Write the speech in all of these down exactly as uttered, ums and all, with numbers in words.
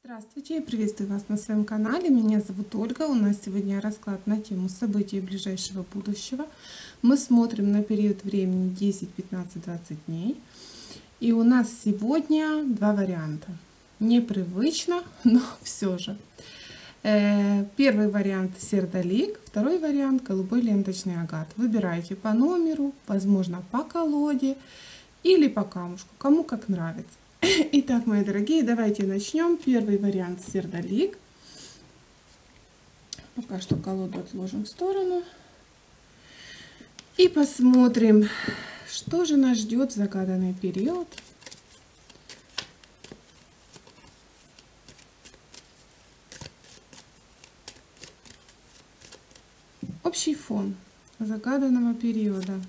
Здравствуйте, я приветствую вас на своем канале. Меня зовут Ольга. У нас сегодня расклад на тему событий ближайшего будущего. Мы смотрим на период времени десять, пятнадцать, двадцать дней. И у нас сегодня два варианта. Непривычно, но все же. Первый вариант сердолик, второй вариант голубой ленточный агат. Выбирайте по номеру, возможно по колоде или по камушку, кому как нравится. Итак, мои дорогие, давайте начнем. Первый вариант сердолик. Пока что колоду отложим в сторону. И посмотрим, что же нас ждет в загаданный период. Общий фон загаданного периода.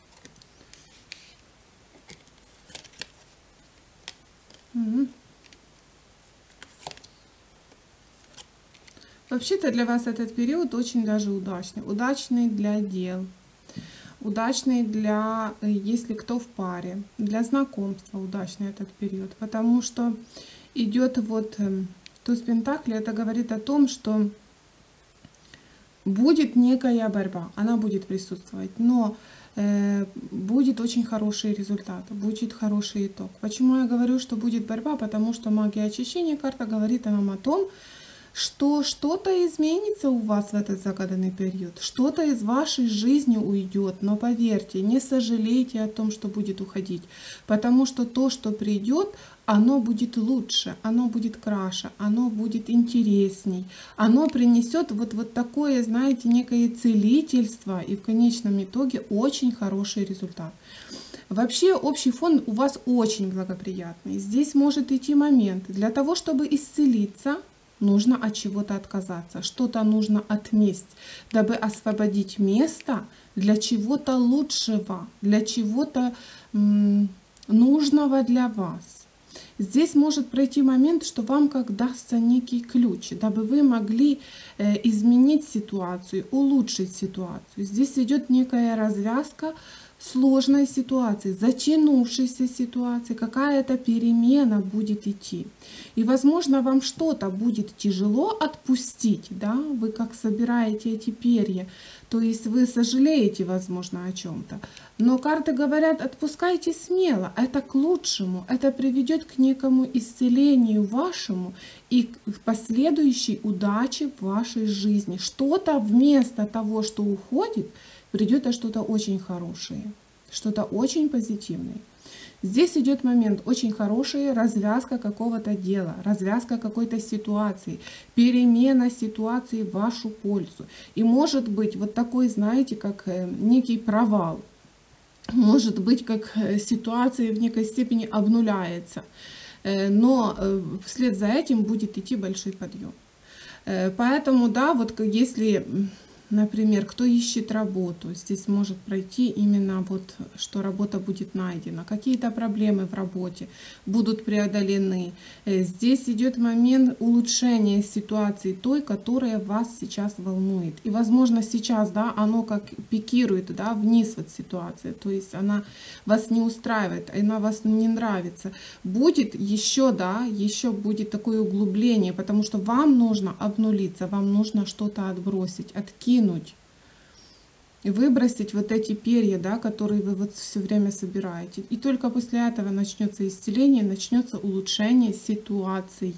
Вообще-то для вас этот период очень даже удачный. Удачный для дел, удачный для, если кто в паре, для знакомства удачный этот период. Потому что идет вот туз пентаклей, это говорит о том, что будет некая борьба, она будет присутствовать, но э, будет очень хороший результат, будет хороший итог. Почему я говорю, что будет борьба? Потому что магия очищения, карта говорит нам о том, что что-то изменится у вас в этот загаданный период, что-то из вашей жизни уйдет, но поверьте, не сожалейте о том, что будет уходить, потому что то, что придет, оно будет лучше, оно будет краше, оно будет интересней, оно принесет вот, вот такое, знаете, некое целительство и в конечном итоге очень хороший результат. Вообще общий фон у вас очень благоприятный. Здесь может идти момент для того, чтобы исцелиться. Нужно от чего-то отказаться, что-то нужно отместь, дабы освободить место для чего-то лучшего, для чего-то нужного для вас. Здесь может пройти момент, что вам как дастся некий ключ, дабы вы могли изменить ситуацию, улучшить ситуацию. Здесь идет некая развязка сложной ситуации, затянувшейся ситуации, какая-то перемена будет идти. И, возможно, вам что-то будет тяжело отпустить, да, вы как собираете эти перья, то есть вы сожалеете, возможно, о чем-то. Но карты говорят, отпускайте смело, это к лучшему, это приведет к некому исцелению вашему и к последующей удаче в вашей жизни. Что-то вместо того, что уходит, придет что-то очень хорошее, что-то очень позитивное. Здесь идет момент очень хороший, развязка какого-то дела, развязка какой-то ситуации, перемена ситуации в вашу пользу. И может быть вот такой, знаете, как некий провал, может быть, как ситуация в некой степени обнуляется, но вслед за этим будет идти большой подъем. Поэтому, да, вот если... Например, кто ищет работу, здесь может пройти именно вот, что работа будет найдена. Какие-то проблемы в работе будут преодолены. Здесь идет момент улучшения ситуации той, которая вас сейчас волнует. И, возможно, сейчас, да, оно как пикирует, да, вниз вот ситуация. То есть она вас не устраивает, она вас не нравится. Будет еще, да, еще будет такое углубление, потому что вам нужно обнулиться, вам нужно что-то отбросить, откинуть. И выбросить вот эти перья, да, которые вы вот все время собираете. И только после этого начнется исцеление, начнется улучшение ситуации.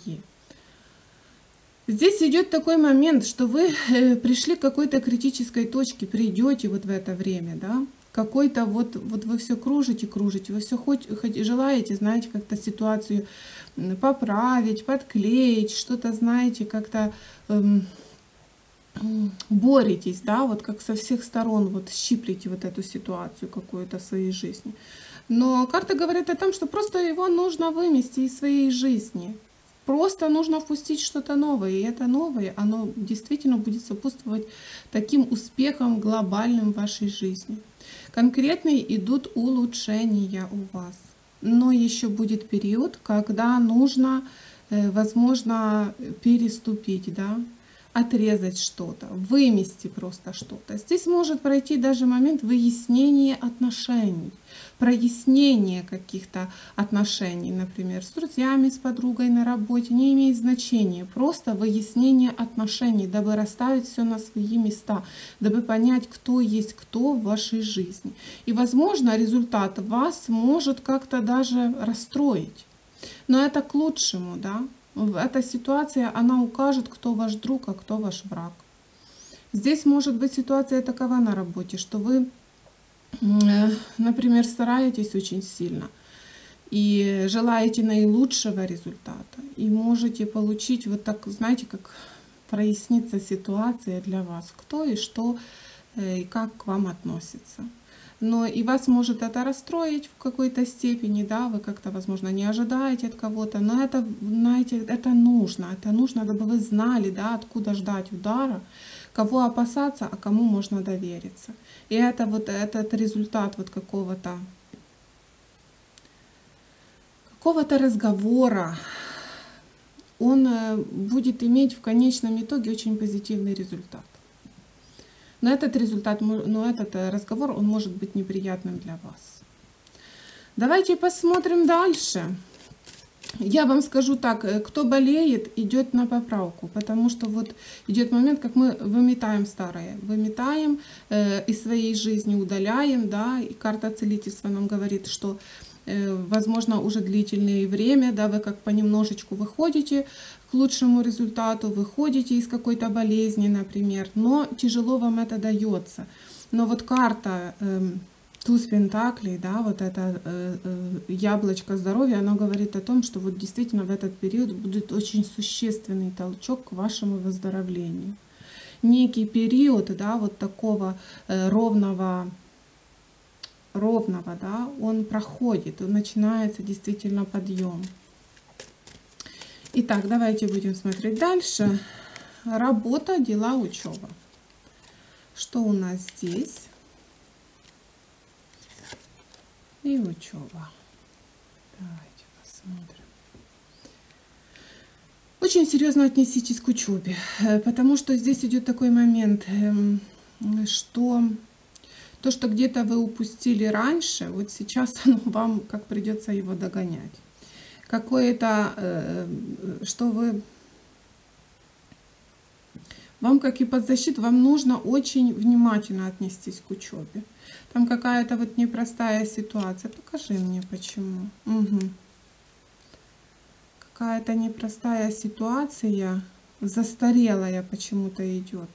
Здесь идет такой момент, что вы пришли к какой-то критической точке, придете вот в это время, да, какой-то вот, вот вы все кружите, кружите, вы все хоть, хоть желаете, знаете, как-то ситуацию поправить, подклеить, что-то, знаете, как-то... Эм, боретесь, да, вот как со всех сторон вот щиплете вот эту ситуацию какую-то в своей жизни. Но карта говорит о том, что просто его нужно вымести из своей жизни. Просто нужно впустить что-то новое. И это новое, оно действительно будет сопутствовать таким успехам глобальным в вашей жизни. Конкретные идут улучшения у вас. Но еще будет период, когда нужно, возможно, переступить, да, отрезать что-то, вымести просто что-то. Здесь может пройти даже момент выяснения отношений, прояснения каких-то отношений, например, с друзьями, с подругой на работе, не имеет значения. Просто выяснение отношений, дабы расставить все на свои места, дабы понять, кто есть кто в вашей жизни. И, возможно, результат вас может как-то даже расстроить. Но это к лучшему, да. Эта ситуация, она укажет, кто ваш друг, а кто ваш враг. Здесь может быть ситуация такова на работе, что вы, например, стараетесь очень сильно и желаете наилучшего результата, и можете получить вот так, знаете, как прояснится ситуация для вас, кто и что, и как к вам относится. Но и вас может это расстроить в какой-то степени, да, вы как-то, возможно, не ожидаете от кого-то, но это, знаете, это нужно, это нужно, дабы вы знали, да, откуда ждать удара, кого опасаться, а кому можно довериться. И это вот этот результат вот какого-то какого-то разговора, он будет иметь в конечном итоге очень позитивный результат. Но этот результат, но этот разговор, он может быть неприятным для вас. Давайте посмотрим дальше. Я вам скажу так, кто болеет, идет на поправку, потому что вот идет момент, как мы выметаем старое, выметаем э, из своей жизни, удаляем, да, и карта целительства нам говорит, что возможно, уже длительное время, да, вы как понемножечку выходите к лучшему результату, выходите из какой-то болезни, например, но тяжело вам это дается. Но вот карта э, туз пентаклей, да, вот это э, э, яблочко здоровья, оно говорит о том, что вот действительно в этот период будет очень существенный толчок к вашему выздоровлению. Некий период, да, вот такого э, ровного ровного, да, он проходит, начинается действительно подъем. Итак, давайте будем смотреть дальше. Работа, дела, учеба. Что у нас здесь? И учеба. Давайте посмотрим. Очень серьезно отнеситесь к учебе, потому что здесь идет такой момент, что то, что где-то вы упустили раньше, вот сейчас вам как придется его догонять. Какое-то, э, что вы, вам как и под защиту, вам нужно очень внимательно отнестись к учебе. Там какая-то вот непростая ситуация. Покажи мне, почему. Угу. Какая-то непростая ситуация, застарелая почему-то идет.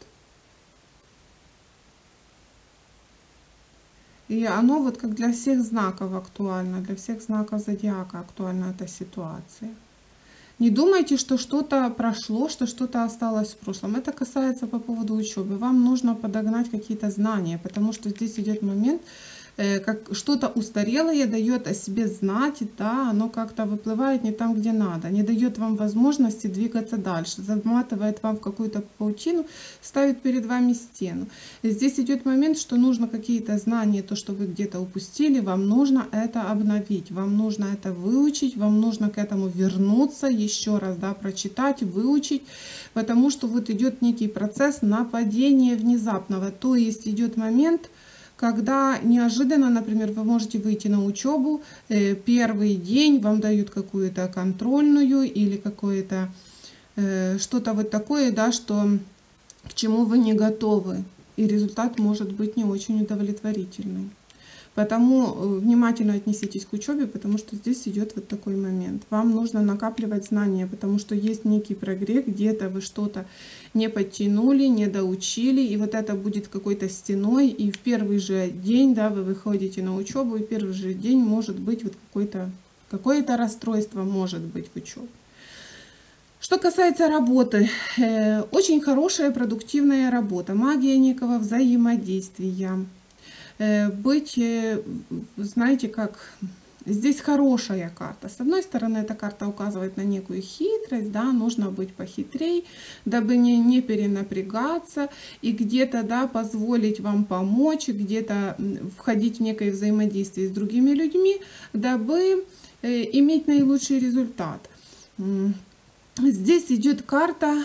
И оно вот как для всех знаков актуально, для всех знаков зодиака актуальна эта ситуация. Не думайте, что что-то прошло, что что-то осталось в прошлом. Это касается по поводу учебы. Вам нужно подогнать какие-то знания, потому что здесь идет момент, как что-то устарелое дает о себе знать, да, оно как-то выплывает не там, где надо, не дает вам возможности двигаться дальше, заматывает вам в какую-то паутину, ставит перед вами стену. И здесь идет момент, что нужно какие-то знания, то, что вы где-то упустили, вам нужно это обновить, вам нужно это выучить, вам нужно к этому вернуться, еще раз, да, прочитать, выучить, потому что вот идет некий процесс нападения внезапного, то есть идет момент, когда неожиданно, например, вы можете выйти на учебу, э, первый день вам дают какую-то контрольную или какое-то э, что-то вот такое, да, что, к чему вы не готовы, и результат может быть не очень удовлетворительный. Поэтому внимательно отнеситесь к учебе, потому что здесь идет вот такой момент. Вам нужно накапливать знания, потому что есть некий прогресс, где-то вы что-то не подтянули, не доучили, и вот это будет какой-то стеной, и в первый же день, да, вы выходите на учебу, и в первый же день может быть вот какое-то какое-то расстройство может быть в учебе. Что касается работы, э, очень хорошая продуктивная работа, магия некого взаимодействия. Быть, знаете, как здесь хорошая карта. С одной стороны, эта карта указывает на некую хитрость, да, нужно быть похитрей, дабы не, не перенапрягаться и где-то, да, позволить вам помочь, где-то входить в некое взаимодействие с другими людьми, дабы иметь наилучший результат. Здесь идет карта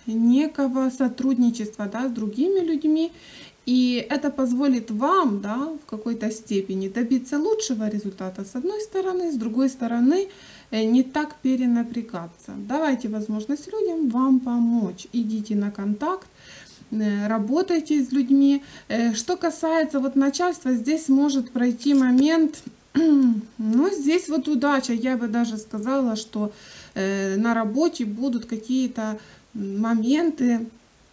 некого сотрудничества, да, с другими людьми. И это позволит вам, да, в какой-то степени добиться лучшего результата с одной стороны, с другой стороны не так перенапрягаться. Давайте возможность людям вам помочь. Идите на контакт, работайте с людьми. Что касается вот начальства, здесь может пройти момент, ну здесь вот удача. Я бы даже сказала, что на работе будут какие-то моменты,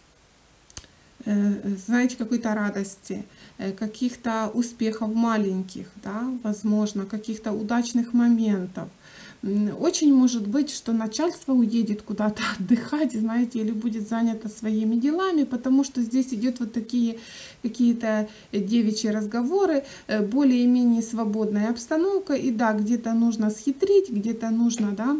знаете, какой-то радости, каких-то успехов маленьких, да, возможно, каких-то удачных моментов. Очень может быть, что начальство уедет куда-то отдыхать, знаете, или будет занято своими делами, потому что здесь идет вот такие какие-то девичьи разговоры, более-менее свободная обстановка, и да, где-то нужно схитрить, где-то нужно, да,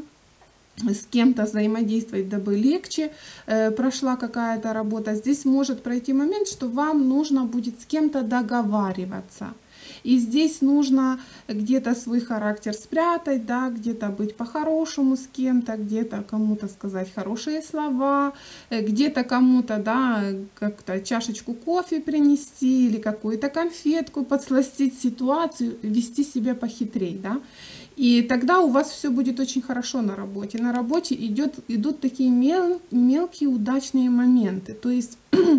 с кем-то взаимодействовать, дабы легче э, прошла какая-то работа. Здесь может пройти момент, что вам нужно будет с кем-то договариваться. И здесь нужно где-то свой характер спрятать, да, где-то быть по-хорошему с кем-то, где-то кому-то сказать хорошие слова, где-то кому-то, да, как-то чашечку кофе принести или какую-то конфетку, подсластить ситуацию, вести себя похитрей, да. И тогда у вас все будет очень хорошо на работе. На работе идет, идут такие мел, мелкие удачные моменты, то есть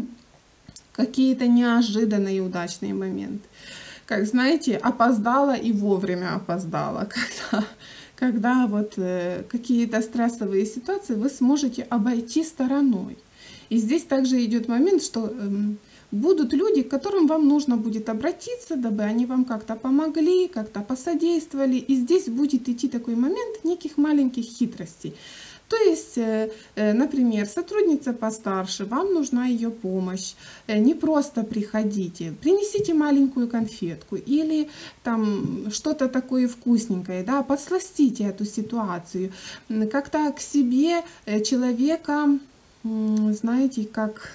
какие-то неожиданные удачные моменты. Как знаете, опоздала и вовремя опоздала. Когда, когда вот э, какие-то стрессовые ситуации вы сможете обойти стороной. И здесь также идет момент, что э, будут люди, к которым вам нужно будет обратиться, дабы они вам как-то помогли, как-то посодействовали. И здесь будет идти такой момент неких маленьких хитростей. То есть, например, сотрудница постарше, вам нужна ее помощь, не просто приходите, принесите маленькую конфетку или там что-то такое вкусненькое, да, подсластите эту ситуацию, как-то к себе человека, знаете, как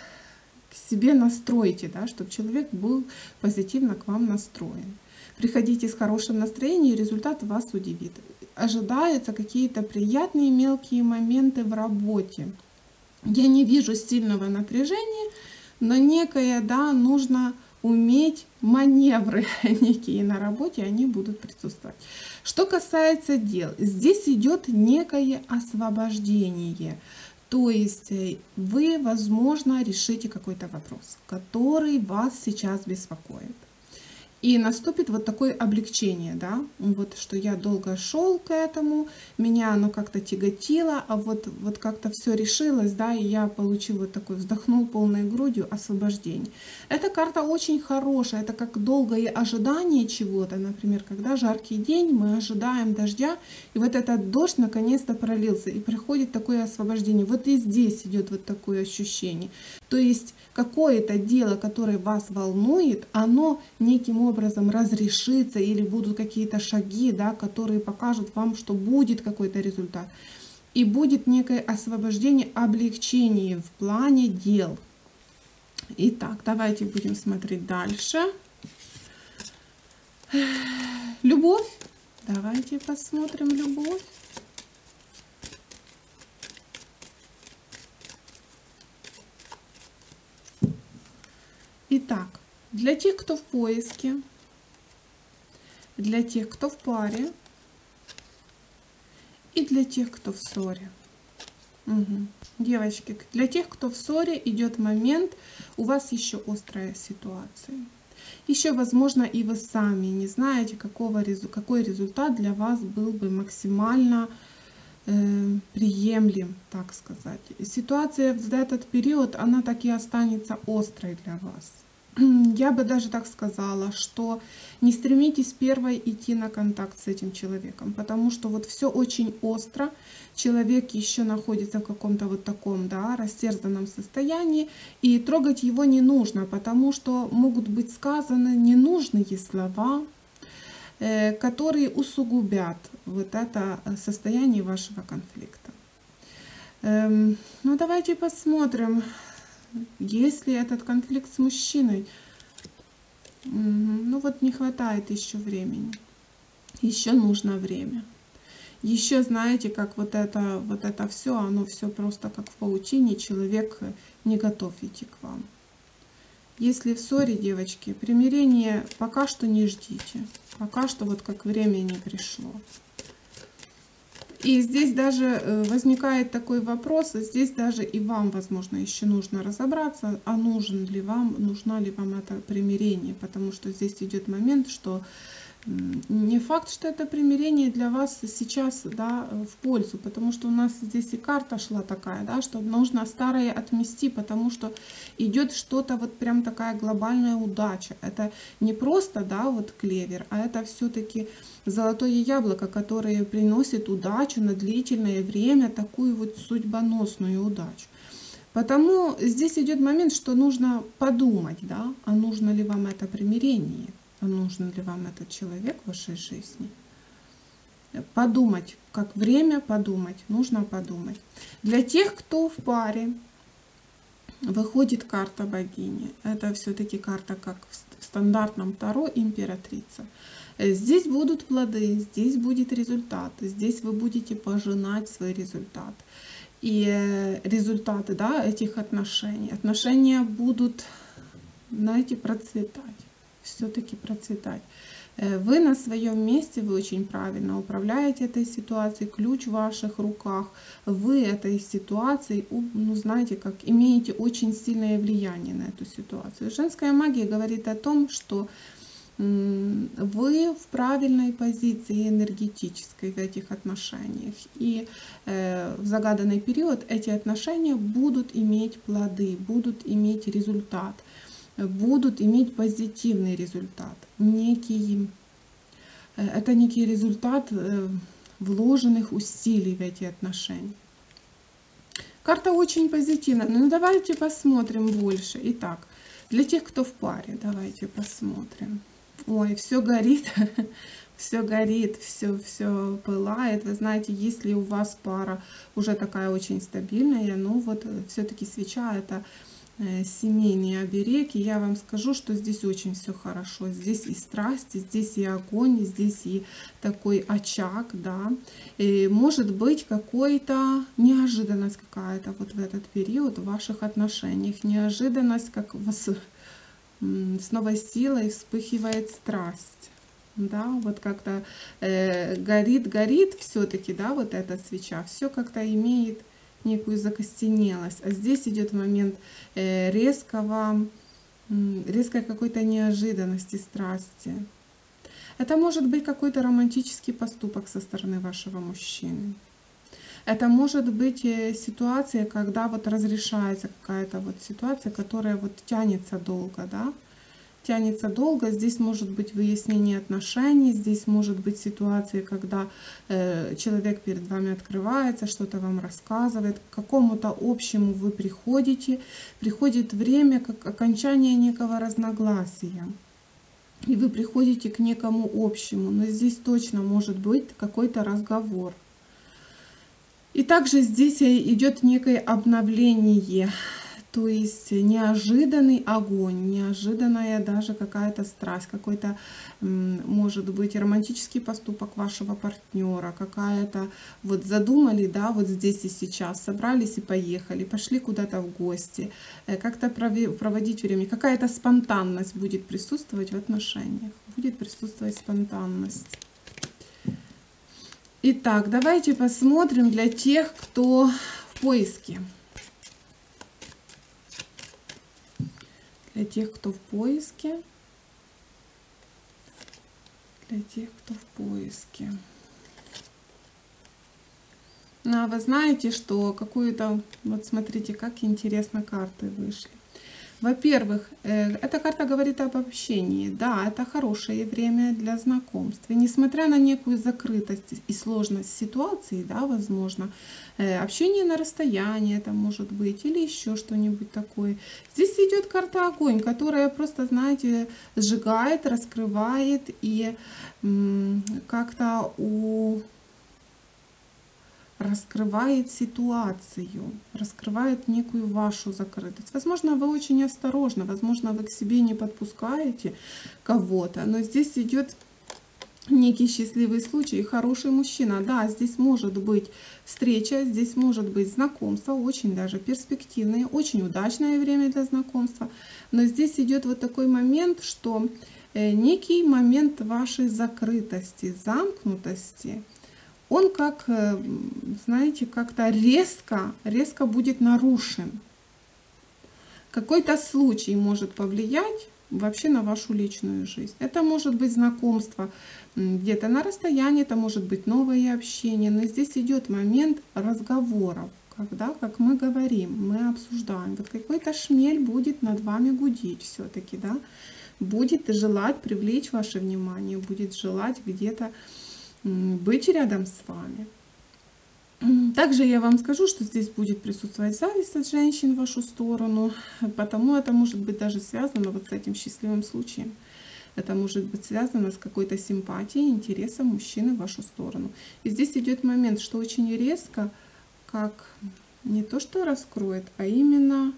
к себе настройте, да, чтобы человек был позитивно к вам настроен. Приходите с хорошим настроением, и результат вас удивит. Ожидаются какие-то приятные мелкие моменты в работе. Я не вижу сильного напряжения, но некое, да, нужно уметь маневры некие на работе, они будут присутствовать. Что касается дел, здесь идет некое освобождение. То есть вы, возможно, решите какой-то вопрос, который вас сейчас беспокоит. И наступит вот такое облегчение, да, вот что я долго шел к этому, меня оно как-то тяготило, а вот, вот как-то все решилось, да, и я получил вот такой, вздохнул полной грудью, освобождение. Эта карта очень хорошая, это как долгое ожидание чего-то, например, когда жаркий день, мы ожидаем дождя, и вот этот дождь наконец-то пролился, и приходит такое освобождение. Вот и здесь идет вот такое ощущение. То есть какое-то дело, которое вас волнует, оно неким образом разрешится, или будут какие-то шаги, да, которые покажут вам, что будет какой-то результат. И будет некое освобождение, облегчение в плане дел. Итак, давайте будем смотреть дальше. Любовь. Давайте посмотрим любовь. Итак, для тех, кто в поиске, для тех, кто в паре и для тех, кто в ссоре. Угу. Девочки, для тех, кто в ссоре, идет момент, у вас еще острая ситуация. Еще, возможно, и вы сами не знаете, какого, какой результат для вас был бы максимально э, приемлем, так сказать. Ситуация в этот период, она так и останется острой для вас. Я бы даже так сказала, что не стремитесь первой идти на контакт с этим человеком, потому что вот все очень остро, человек еще находится в каком-то вот таком, да, растерзанном состоянии, и трогать его не нужно, потому что могут быть сказаны ненужные слова, э, которые усугубят вот это состояние вашего конфликта. Эм, ну давайте посмотрим. Если этот конфликт с мужчиной, ну вот не хватает еще времени, еще нужно время. Еще знаете, как вот это, вот это все, оно все просто как в паутине, человек не готов идти к вам. Если в ссоре, девочки, примирение пока что не ждите. Пока что вот как время не пришло. И здесь даже возникает такой вопрос, здесь даже и вам, возможно, еще нужно разобраться, а нужен ли вам, нужна ли вам это примирение, потому что здесь идет момент, что не факт, что это примирение для вас сейчас, да, в пользу, потому что у нас здесь и карта шла такая, да, что нужно старое отмести, потому что идет что-то вот прям такая глобальная удача. Это не просто, да, вот клевер, а это все-таки золотое яблоко, которое приносит удачу на длительное время, такую вот судьбоносную удачу. Потому здесь идет момент, что нужно подумать, да, а нужно ли вам это примирение. А нужен ли вам этот человек в вашей жизни? Подумать, как время подумать, нужно подумать. Для тех, кто в паре, выходит карта богини. Это все-таки карта, как в стандартном Таро, императрица. Здесь будут плоды, здесь будет результат, здесь вы будете пожинать свой результат. И результаты, да, этих отношений. Отношения будут, знаете, процветать. Все-таки процветать. Вы на своем месте, вы очень правильно управляете этой ситуацией, ключ в ваших руках, вы этой ситуацией, ну знаете, как имеете очень сильное влияние на эту ситуацию. Женская магия говорит о том, что вы в правильной позиции энергетической в этих отношениях. И э, в загаданный период эти отношения будут иметь плоды, будут иметь результат. Будут иметь позитивный результат. Некий, это некий результат вложенных усилий в эти отношения. Карта очень позитивная. Ну давайте посмотрим больше. Итак, для тех, кто в паре, давайте посмотрим. Ой, все горит, все горит, все, все пылает. Вы знаете, если у вас пара уже такая очень стабильная, ну вот все-таки свеча это семейный оберег, и я вам скажу, что здесь очень все хорошо. Здесь и страсти, здесь и огонь, здесь и такой очаг, да. И может быть какой-то неожиданность какая-то вот в этот период в ваших отношениях. Неожиданность, как вас с новой силой вспыхивает страсть. Да, вот как-то э, горит, горит все-таки, да, вот эта свеча. Все как-то имеет некую закостенелость. А здесь идет момент э, резкого, резкой какой-то неожиданности, страсти. Это может быть какой-то романтический поступок со стороны вашего мужчины. Это может быть ситуация, когда вот разрешается какая-то вот ситуация, которая вот тянется долго, да, тянется долго. Здесь может быть выяснение отношений, здесь может быть ситуация, когда э, человек перед вами открывается, что-то вам рассказывает, к какому-то общему вы приходите, приходит время как окончание некого разногласия. И вы приходите к некому общему, но здесь точно может быть какой-то разговор. И также здесь идет некое обновление, то есть неожиданный огонь, неожиданная даже какая-то страсть, какой-то, может быть, романтический поступок вашего партнера, какая-то, вот задумали, да, вот здесь и сейчас, собрались и поехали, пошли куда-то в гости, как-то проводить время, какая-то спонтанность будет присутствовать в отношениях, будет присутствовать спонтанность. Итак, давайте посмотрим для тех, кто в поиске. Для тех, кто в поиске. Для тех, кто в поиске. Ну, а вы знаете, что какую-то... Вот смотрите, как интересно карты вышли. Во-первых, эта карта говорит об общении. Да, это хорошее время для знакомств. И несмотря на некую закрытость и сложность ситуации, да, возможно, общение на расстоянии это может быть, или еще что-нибудь такое. Здесь идет карта огонь, которая просто, знаете, сжигает, раскрывает и как-то у... раскрывает ситуацию, раскрывает некую вашу закрытость. Возможно, вы очень осторожны, возможно, вы к себе не подпускаете кого-то, но здесь идет некий счастливый случай, хороший мужчина. Да, здесь может быть встреча, здесь может быть знакомство, очень даже перспективное, очень удачное время для знакомства. Но здесь идет вот такой момент, что некий момент вашей закрытости, замкнутости, он как, знаете, как-то резко, резко будет нарушен. Какой-то случай может повлиять вообще на вашу личную жизнь. Это может быть знакомство где-то на расстоянии, это может быть новое общение, но здесь идет момент разговоров, когда, как мы говорим, мы обсуждаем. Вот какой-то шмель будет над вами гудеть все-таки, да, будет желать привлечь ваше внимание, будет желать где-то быть рядом с вами. Также я вам скажу, что здесь будет присутствовать зависть от женщин в вашу сторону, потому это может быть даже связано вот с этим счастливым случаем. Это может быть связано с какой-то симпатией, интересом мужчины в вашу сторону. И здесь идет момент, что очень резко, как не то что раскроет, а именно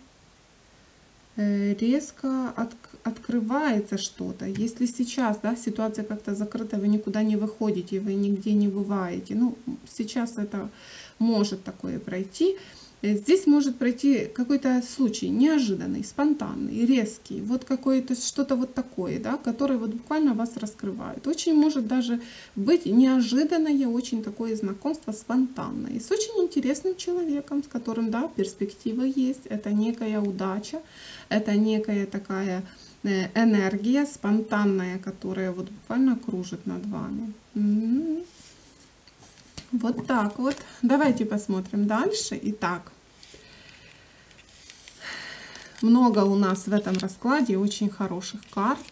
резко от, открывается что-то. Если сейчас, да, ситуация как-то закрыта, вы никуда не выходите, вы нигде не бываете, ну, сейчас это может такое пройти. Здесь может пройти какой-то случай неожиданный, спонтанный, резкий, вот какое-то что-то вот такое, да, которое вот буквально вас раскрывает. Очень может даже быть неожиданное, очень такое знакомство спонтанное, с очень интересным человеком, с которым, да, перспектива есть, это некая удача, это некая такая энергия спонтанная, которая вот буквально кружит над вами. М-м-м. Вот так вот. Давайте посмотрим дальше. Итак, много у нас в этом раскладе очень хороших карт.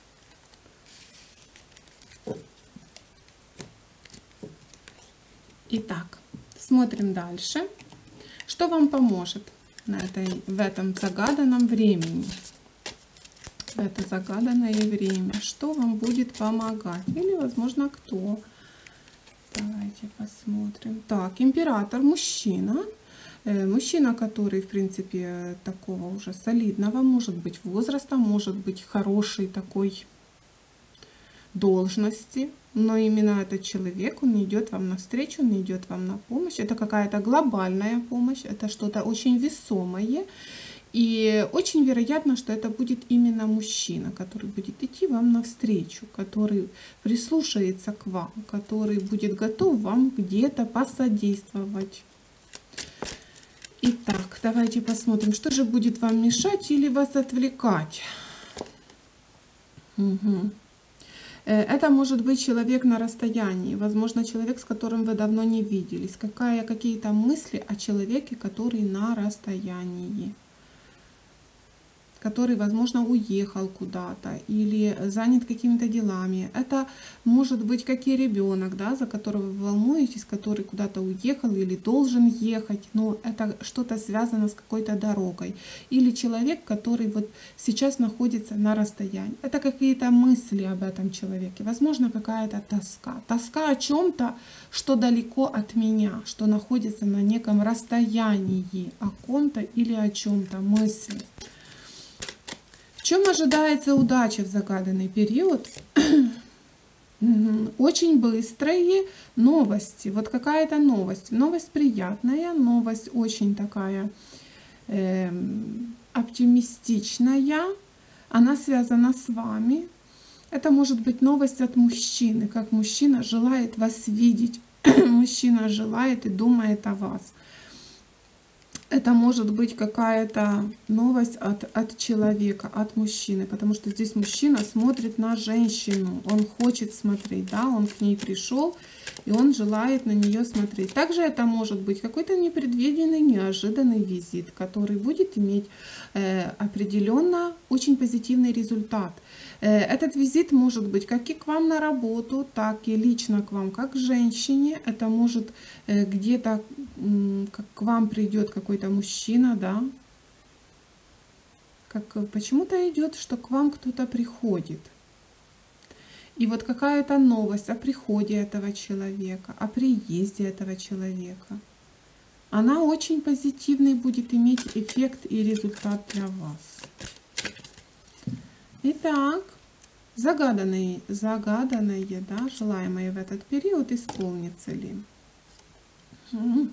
Итак, смотрим дальше. Что вам поможет на этой, в этом загаданном времени? В это загаданное время. Что вам будет помогать? Или, возможно, кто? Давайте посмотрим. Так, император, мужчина. Э, мужчина, который, в принципе, такого уже солидного, может быть, возраста, может быть, хорошей такой должности. Но именно этот человек, он идет вам навстречу, он идет вам на помощь. Это какая-то глобальная помощь, это что-то очень весомое. И очень вероятно, что это будет именно мужчина, который будет идти вам навстречу, который прислушается к вам, который будет готов вам где-то посодействовать. Итак, давайте посмотрим, что же будет вам мешать или вас отвлекать. Угу. Это может быть человек на расстоянии, возможно, человек, с которым вы давно не виделись. Какая, какие-то мысли о человеке, который на расстоянии, который, возможно, уехал куда-то или занят какими-то делами. Это может быть как и ребенок, да, за которого вы волнуетесь, который куда-то уехал или должен ехать, но это что-то связано с какой-то дорогой. Или человек, который вот сейчас находится на расстоянии. Это какие-то мысли об этом человеке, возможно, какая-то тоска. Тоска о чем-то, что далеко от меня, что находится на неком расстоянии, о ком-то или о чем-то, мысли. В чем ожидается удача в загаданный период? Очень быстрые новости. Вот какая-то новость. Новость приятная, новость очень такая э, оптимистичная. Она связана с вами. Это может быть новость от мужчины, как мужчина желает вас видеть. Мужчина желает и думает о вас. Это может быть какая-то новость от, от человека, от мужчины, потому что здесь мужчина смотрит на женщину, он хочет смотреть, да, он к ней пришел, и он желает на нее смотреть. Также это может быть какой-то непредвиденный, неожиданный визит, который будет иметь э, определенно очень позитивный результат. Э, этот визит может быть как и к вам на работу, так и лично к вам, как к женщине. Это может э, где-то э, к вам придет какой-то мужчина, да, как почему-то идет, что к вам кто-то приходит. И вот какая-то новость о приходе этого человека, о приезде этого человека, она очень позитивный будет иметь эффект и результат для вас. Итак, Загаданные, загаданные, да, желаемые в этот период исполнится ли? М.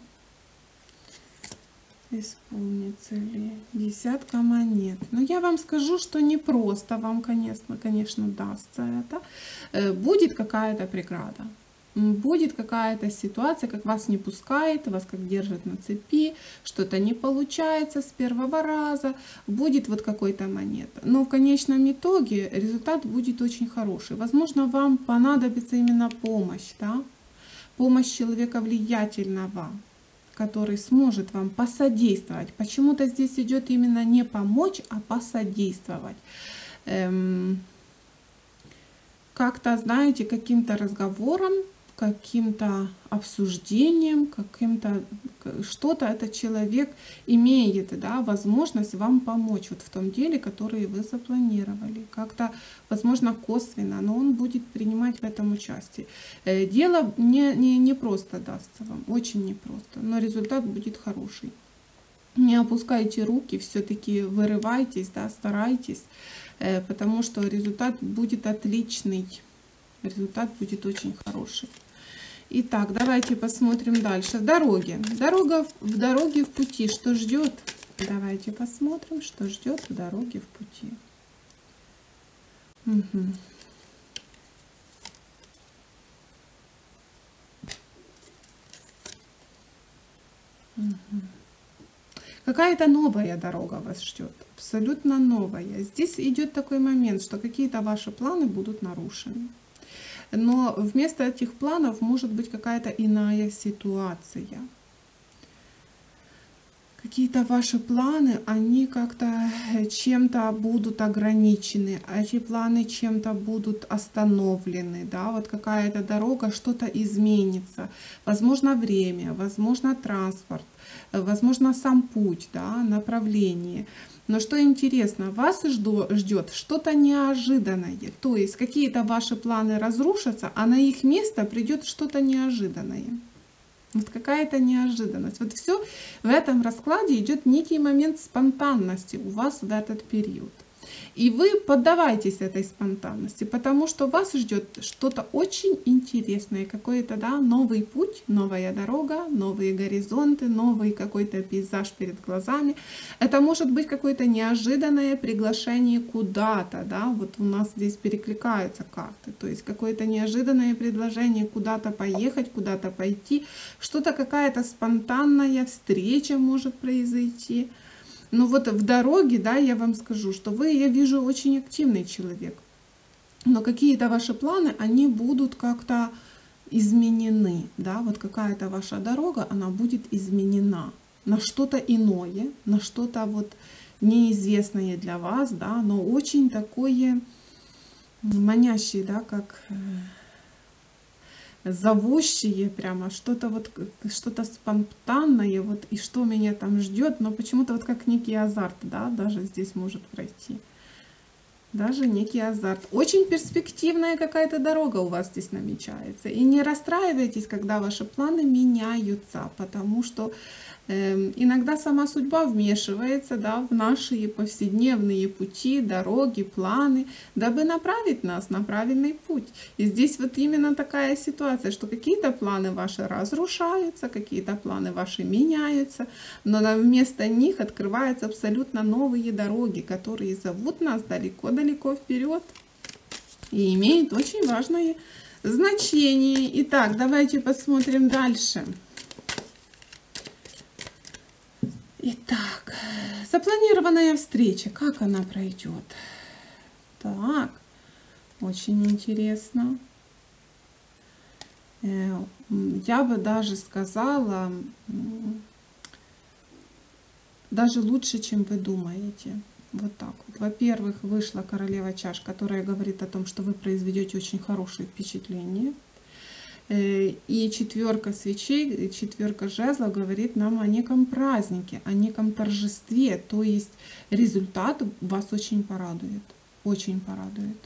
Исполнится ли? Десятка монет. Но я вам скажу, что не просто вам, конечно, конечно, дастся это. Э, Будет какая-то преграда. М, Будет какая-то ситуация, как вас не пускает, вас как держит на цепи, что-то не получается с первого раза, будет вот какой-то монета. Но в конечном итоге результат будет очень хороший. Возможно, вам понадобится именно помощь, да? Помощь человека влиятельного, который сможет вам посодействовать. Почему-то здесь идет именно не помочь, а посодействовать. Эм, как-то, знаете, каким-то разговором, каким-то обсуждением, каким-то что-то этот человек имеет, да, возможность вам помочь вот в том деле, которое вы запланировали. Как-то, возможно, косвенно, но он будет принимать в этом участие. Э, Дело не, не, не просто дастся вам, очень непросто, но результат будет хороший. Не опускайте руки, все-таки вырывайтесь, да, старайтесь, э, потому что результат будет отличный. Результат будет очень хороший. Итак, давайте посмотрим дальше. В дороге. Дорога в, в дороге в пути. Что ждет? Давайте посмотрим, что ждет в дороге в пути. Угу. Угу. Какая-то новая дорога вас ждет. Абсолютно новая. Здесь идет такой момент, что какие-то ваши планы будут нарушены. Но вместо этих планов может быть какая-то иная ситуация. Какие-то ваши планы, они как-то чем-то будут ограничены, а эти планы чем-то будут остановлены, да, вот какая-то дорога, что-то изменится, возможно, время, возможно, транспорт, возможно, сам путь, да, направление. Но что интересно, вас ждет что-то неожиданное, то есть какие-то ваши планы разрушатся, а на их место придет что-то неожиданное. Вот какая-то неожиданность. Вот все в этом раскладе идет некий момент спонтанности у вас в этот период. И вы поддавайтесь этой спонтанности, потому что вас ждет что-то очень интересное, какой-то, да, новый путь, новая дорога, новые горизонты, новый какой-то пейзаж перед глазами. Это может быть какое-то неожиданное приглашение куда-то, да, вот у нас здесь перекликаются карты, то есть какое-то неожиданное предложение куда-то поехать, куда-то пойти, что-то, какая-то спонтанная встреча может произойти. Но вот в дороге, да, я вам скажу, что вы, я вижу, очень активный человек. Но какие-то ваши планы, они будут как-то изменены, да, вот какая-то ваша дорога, она будет изменена на что-то иное, на что-то вот неизвестное для вас, да, но очень такое манящее, да, как зовущие прямо, что-то вот, что-то спонтанное, вот, и что меня там ждет, но почему-то вот как некий азарт, да, даже здесь может пройти. Даже некий азарт. Очень перспективная какая-то дорога у вас здесь намечается. И не расстраивайтесь, когда ваши планы меняются, потому что э, иногда сама судьба вмешивается, да, в наши повседневные пути, дороги, планы, дабы направить нас на правильный путь. И здесь вот именно такая ситуация, что какие-то планы ваши разрушаются, какие-то планы ваши меняются, но вместо них открываются абсолютно новые дороги, которые зовут нас далеко-далеко вперед и имеют очень важное значение. Итак, давайте посмотрим дальше. Итак, запланированная встреча, как она пройдет? Так, очень интересно. Я бы даже сказала, даже лучше, чем вы думаете. Вот так вот. Во-первых, вышла королева чаш, которая говорит о том, что вы произведете очень хорошее впечатление. И четверка свечей, четверка жезлов говорит нам о неком празднике, о неком торжестве. То есть результат вас очень порадует. Очень порадует.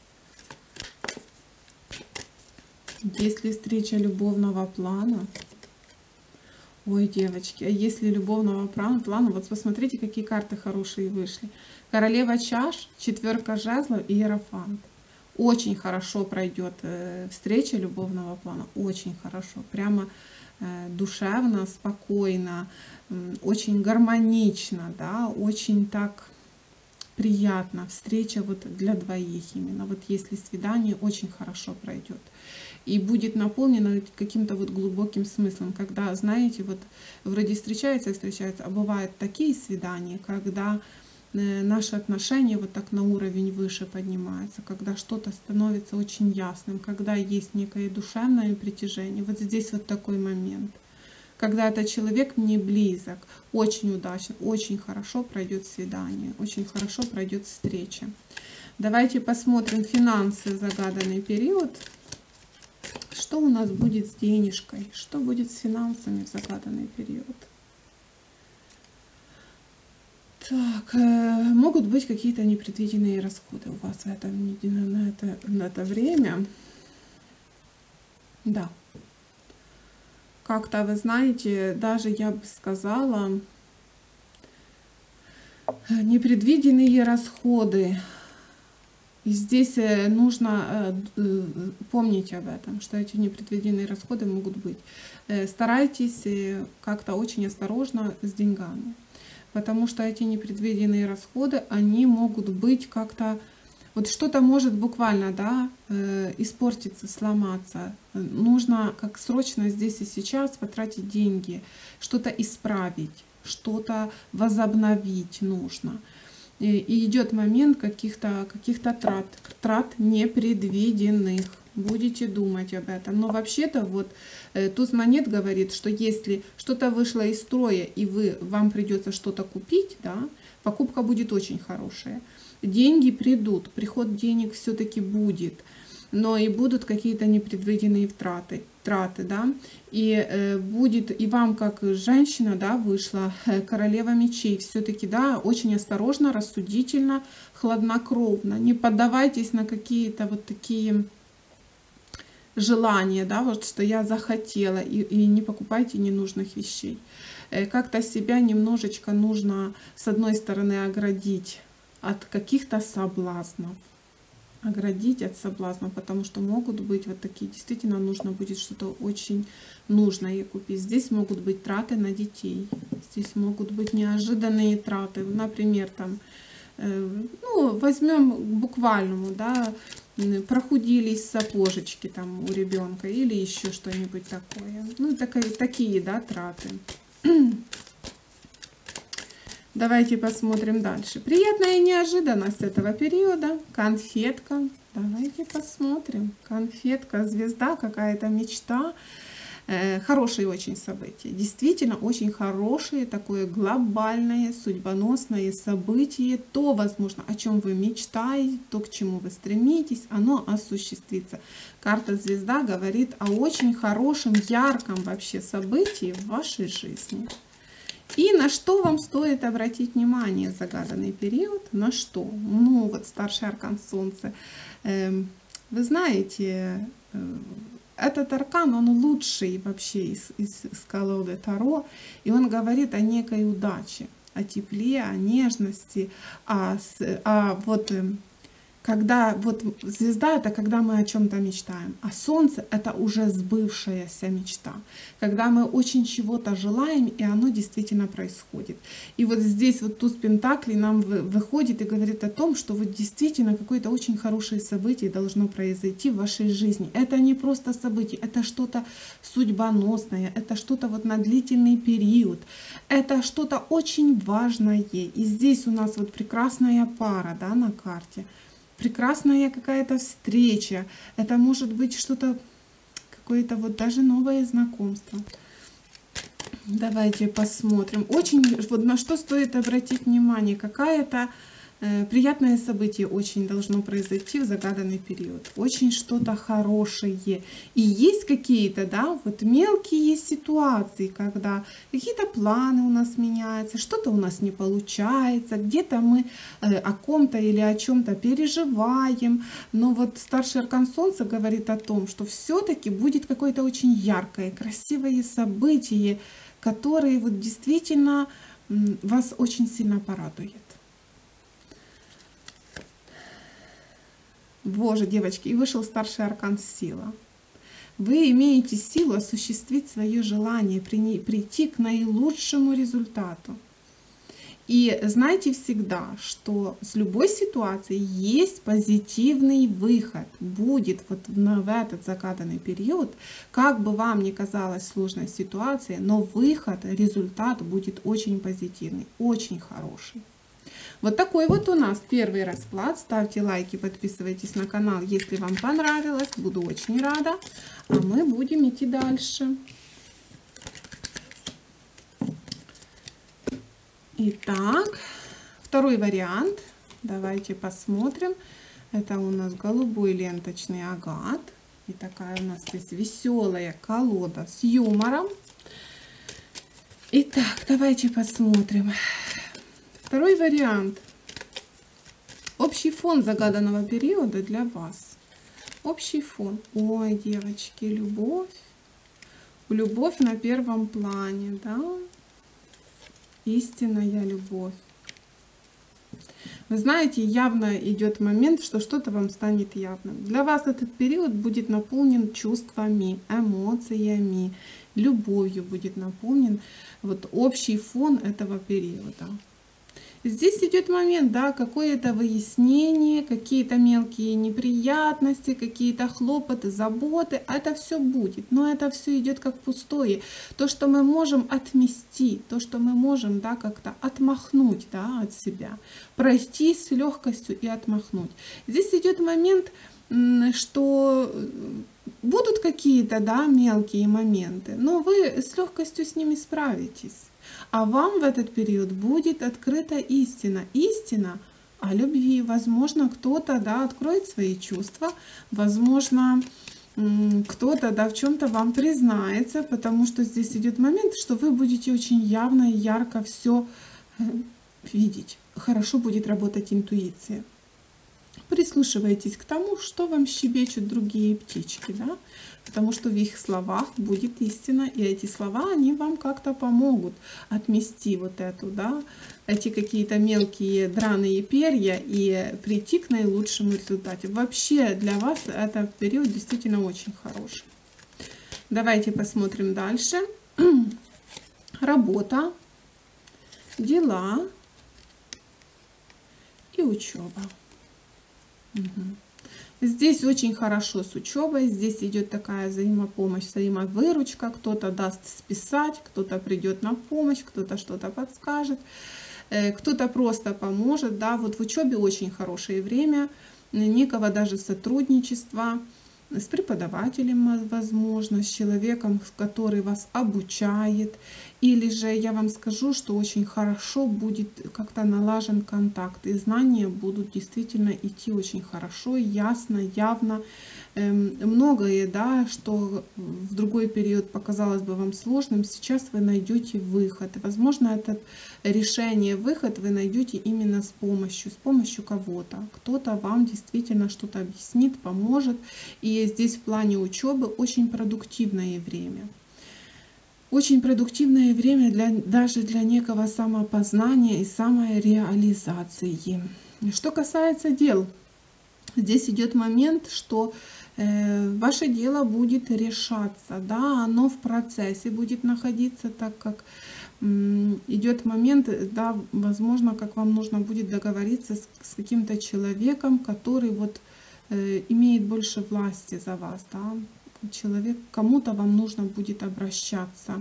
Если встреча любовного плана... Ой, девочки, а если любовного плана, плана, вот посмотрите, какие карты хорошие вышли. Королева чаш, четверка жезлов и иерофант. Очень хорошо пройдет э, встреча любовного плана, очень хорошо, прямо э, душевно, спокойно, э, очень гармонично, да, очень так приятно. Встреча вот для двоих именно. Вот если свидание, очень хорошо пройдет. И будет наполнено каким-то вот глубоким смыслом, когда, знаете, вот вроде встречается и встречается, а бывают такие свидания, когда наши отношения вот так на уровень выше поднимаются, когда что-то становится очень ясным, когда есть некое душевное притяжение. Вот здесь вот такой момент. Когда этот человек мне близок, очень удачно, очень хорошо пройдет свидание, очень хорошо пройдет встреча. Давайте посмотрим финансы в загаданный период. Что у нас будет с денежкой? Что будет с финансами в загаданный период? Так, э, могут быть какие-то непредвиденные расходы у вас в этом, на, это, на это время. Да. Как-то, вы знаете, даже я бы сказала, непредвиденные расходы. И здесь нужно помнить об этом, что эти непредвиденные расходы могут быть. Старайтесь как-то очень осторожно с деньгами, потому что эти непредвиденные расходы, они могут быть как-то, вот что-то может буквально, да, испортиться, сломаться. Нужно как срочно здесь и сейчас потратить деньги, что-то исправить, что-то возобновить нужно. И идет момент каких-то каких-то трат, трат непредвиденных. Будете думать об этом. Но вообще-то вот э, туз монет говорит, что если что-то вышло из строя и вы, вам придется что-то купить, да, покупка будет очень хорошая. Деньги придут, приход денег все-таки будет, но и будут какие-то непредвиденные траты, траты, да, и э, будет, и вам как женщина, да, вышла э, королева мечей, все-таки, да, очень осторожно, рассудительно, хладнокровно, не поддавайтесь на какие-то вот такие желания, да, вот что я захотела, и, и не покупайте ненужных вещей. Э, как-то себя немножечко нужно, с одной стороны, оградить от каких-то соблазнов, оградить от соблазна, потому что могут быть вот такие, действительно нужно будет что-то очень нужное купить. Здесь могут быть траты на детей, здесь могут быть неожиданные траты, например, там, э, ну, возьмем буквальному, да, прохудились сапожечки там у ребенка или еще что-нибудь такое. Ну, такие, такие, да, траты. Давайте посмотрим дальше. Приятная неожиданность этого периода. Конфетка. Давайте посмотрим. Конфетка, звезда, какая-то мечта. Э, хорошие очень события. Действительно, очень хорошее, такое глобальное, судьбоносное событие. То, возможно, о чем вы мечтаете, то, к чему вы стремитесь, оно осуществится. Карта звезда говорит о очень хорошем, ярком вообще событии в вашей жизни. И на что вам стоит обратить внимание в загаданный период? На что? Ну, вот старший аркан Солнца. Вы знаете, этот аркан, он лучший вообще из, из, из колоды Таро. И он говорит о некой удаче, о тепле, о нежности, о, о вот... Когда вот звезда — это когда мы о чем-то мечтаем, а солнце — это уже сбывшаяся мечта, когда мы очень чего-то желаем, и оно действительно происходит. И вот здесь вот туз пентаклей нам выходит и говорит о том, что вот действительно какое-то очень хорошее событие должно произойти в вашей жизни. Это не просто событие, это что-то судьбоносное, это что-то вот на длительный период, это что-то очень важное. И здесь у нас вот прекрасная пара, да, на карте. Прекрасная какая-то встреча. Это может быть что-то, какое-то вот даже новое знакомство. Давайте посмотрим. Очень, вот на что стоит обратить внимание. Какая-то э, приятное событие очень должно произойти в загаданный период. Очень что-то хорошее. И есть какие-то, да, вот мелкие ситуации, когда какие-то планы у нас меняются, что-то у нас не получается, где-то мы э, о ком-то или о чем-то переживаем. Но вот старший аркан Солнца говорит о том, что все-таки будет какое-то очень яркое, красивое событие, которое вот действительно вас очень сильно порадует. Боже, девочки, и вышел старший аркан сила. Вы имеете силу осуществить свое желание, прийти к наилучшему результату. И знайте всегда, что с любой ситуации есть позитивный выход. Будет вот в этот загаданный период, как бы вам ни казалась сложная ситуация, но выход, результат будет очень позитивный, очень хороший. Вот такой вот у нас первый расклад. Ставьте лайки, подписывайтесь на канал, если вам понравилось. Буду очень рада. А мы будем идти дальше. Итак, второй вариант. Давайте посмотрим. Это у нас голубой ленточный агат. И такая у нас здесь веселая колода с юмором. Итак, давайте посмотрим. Второй вариант. Общий фон загаданного периода для вас. Общий фон. Ой, девочки, любовь. Любовь на первом плане, да? Истинная любовь. Вы знаете, явно идет момент, что что-то вам станет явным. Для вас этот период будет наполнен чувствами, эмоциями, любовью будет наполнен. Вот общий фон этого периода. Здесь идет момент, да, какое-то выяснение, какие-то мелкие неприятности, какие-то хлопоты, заботы. Это все будет, но это все идет как пустое. То, что мы можем отмести, то, что мы можем, да, как-то отмахнуть, да, от себя, пройти с легкостью и отмахнуть. Здесь идет момент, что будут какие-то, да, мелкие моменты, но вы с легкостью с ними справитесь. А вам в этот период будет открыта истина. Истина о любви. Возможно, кто-то, да, откроет свои чувства. Возможно, кто-то, да, в чем-то вам признается, потому что здесь идет момент, что вы будете очень явно и ярко все видеть. Хорошо будет работать интуиция. Прислушивайтесь к тому, что вам щебечут другие птички, да? Потому что в их словах будет истина, и эти слова, они вам как-то помогут отмести вот эту, да, эти какие-то мелкие драные перья и прийти к наилучшему результату. Вообще для вас этот период действительно очень хороший. Давайте посмотрим дальше. Работа, дела и учеба. Угу. Здесь очень хорошо с учебой, здесь идет такая взаимопомощь, взаимовыручка, кто-то даст списать, кто-то придет на помощь, кто-то что-то подскажет, кто-то просто поможет, да, вот в учебе очень хорошее время, некого даже сотрудничества с преподавателем, возможно, с человеком, который вас обучает, или же я вам скажу, что очень хорошо будет как-то налажен контакт, и знания будут действительно идти очень хорошо, ясно, явно. Многое, да, что в другой период показалось бы вам сложным, сейчас вы найдете выход. И, возможно, это решение, выход вы найдете именно с помощью, с помощью кого-то. Кто-то вам действительно что-то объяснит, поможет. И здесь в плане учебы очень продуктивное время. Очень продуктивное время для, даже для некого самопознания и самореализации. Что касается дел, здесь идет момент, что э, ваше дело будет решаться, да, оно в процессе будет находиться, так как э, идет момент, да, возможно, как вам нужно будет договориться с, с каким-то человеком, который вот э, имеет больше власти за вас, да. Человек, кому-то вам нужно будет обращаться.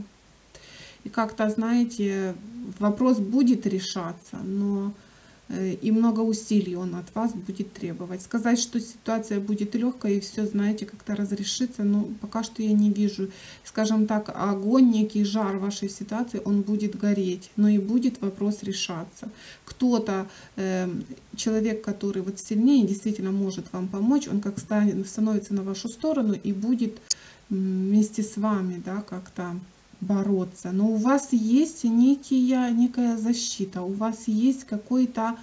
И как-то, знаете, вопрос будет решаться, но и много усилий он от вас будет требовать. Сказать, что ситуация будет легкая и все, знаете, как-то разрешится, но пока что я не вижу. Скажем так, огонь, некий жар вашей ситуации, он будет гореть, но и будет вопрос решаться. Кто-то, э, человек, который вот сильнее, действительно может вам помочь, он как станет, становится на вашу сторону и будет вместе с вами, да, как-то бороться. Но у вас есть некая, некая защита, у вас есть какой-то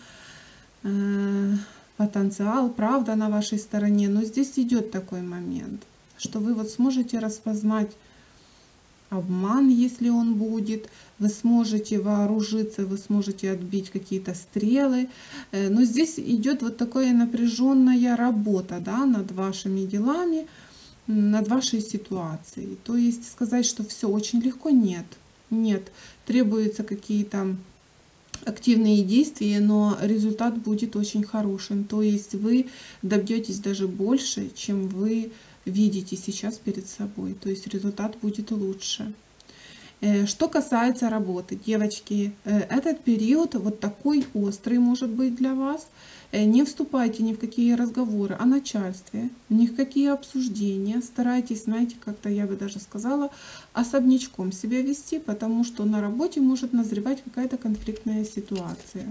э, потенциал, правда на вашей стороне. Но здесь идет такой момент, что вы вот сможете распознать обман, если он будет, вы сможете вооружиться, вы сможете отбить какие-то стрелы. Но здесь идет вот такая напряженная работа, да, над вашими делами, над вашей ситуацией. То есть сказать, что все очень легко, нет. Нет, требуются какие-то активные действия, но результат будет очень хорошим. То есть вы добьетесь даже больше, чем вы видите сейчас перед собой. То есть результат будет лучше. Что касается работы, девочки, этот период вот такой острый может быть для вас. Не вступайте ни в какие разговоры о начальстве, ни в какие обсуждения. Старайтесь, знаете, как-то я бы даже сказала, особнячком себя вести, потому что на работе может назревать какая-то конфликтная ситуация.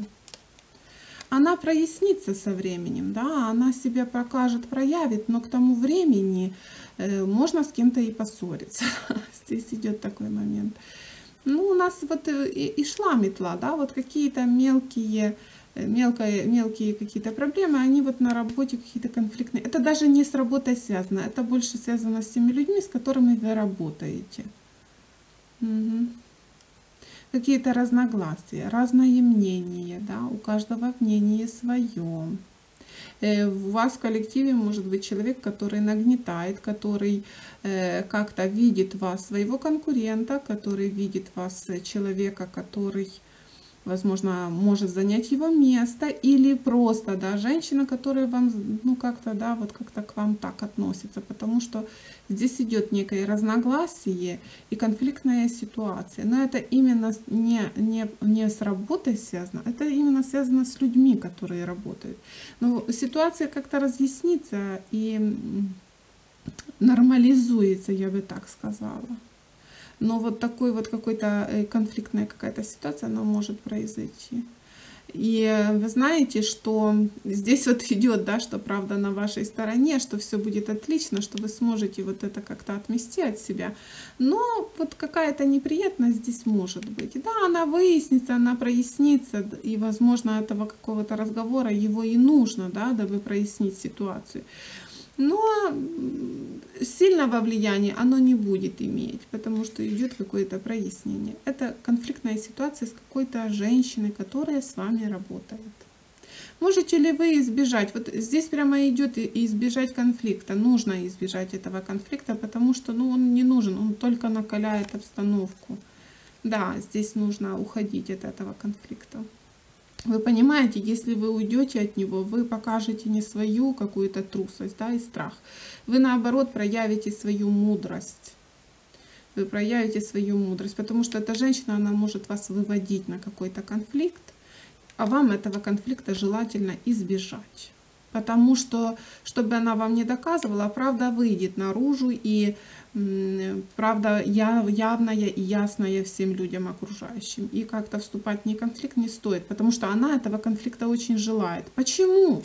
Она прояснится со временем, да, она себя покажет, проявит, но к тому времени э, можно с кем-то и поссориться. Здесь идет такой момент. Ну, у нас вот и, и шла метла, да, вот какие-то мелкие, мелкие, мелкие какие-то проблемы, они вот на работе какие-то конфликтные. Это даже не с работой связано, это больше связано с теми людьми, с которыми вы работаете. Угу. Какие-то разногласия, разное мнение, да, у каждого мнение свое. У вас в коллективе может быть человек, который нагнетает, который как-то видит вас, своего конкурента, который видит вас, человека, который, возможно, может занять его место, или просто, да, женщина, которая вам, ну, как-то, да, вот как-то к вам так относится, потому что здесь идет некое разногласие и конфликтная ситуация. Но это именно не, не, не с работой связано, это именно связано с людьми, которые работают. Но ситуация как-то разъяснится и нормализуется, я бы так сказала. Но вот такой вот какой-то конфликтная какая-то ситуация, она может произойти. И вы знаете, что здесь вот идет, да, что правда на вашей стороне, что все будет отлично, что вы сможете вот это как-то отмести от себя. Но вот какая-то неприятность здесь может быть. Да, она выяснится, она прояснится, и, возможно, этого какого-то разговора его и нужно, да, дабы прояснить ситуацию. Но сильного влияния оно не будет иметь, потому что идет какое-то прояснение. Это конфликтная ситуация с какой-то женщиной, которая с вами работает. Можете ли вы избежать? Вот здесь прямо идет избежать конфликта. Нужно избежать этого конфликта, потому что, ну, он не нужен, он только накаляет обстановку. Да, здесь нужно уходить от этого конфликта. Вы понимаете, если вы уйдете от него, вы покажете не свою какую-то трусость, да, и страх. Вы, наоборот, проявите свою мудрость. Вы проявите свою мудрость, потому что эта женщина, она может вас выводить на какой-то конфликт, а вам этого конфликта желательно избежать. Потому что, чтобы она вам не доказывала, правда выйдет наружу, и правда явная и ясная всем людям окружающим. И как-то вступать в не конфликт не стоит, потому что она этого конфликта очень желает. Почему?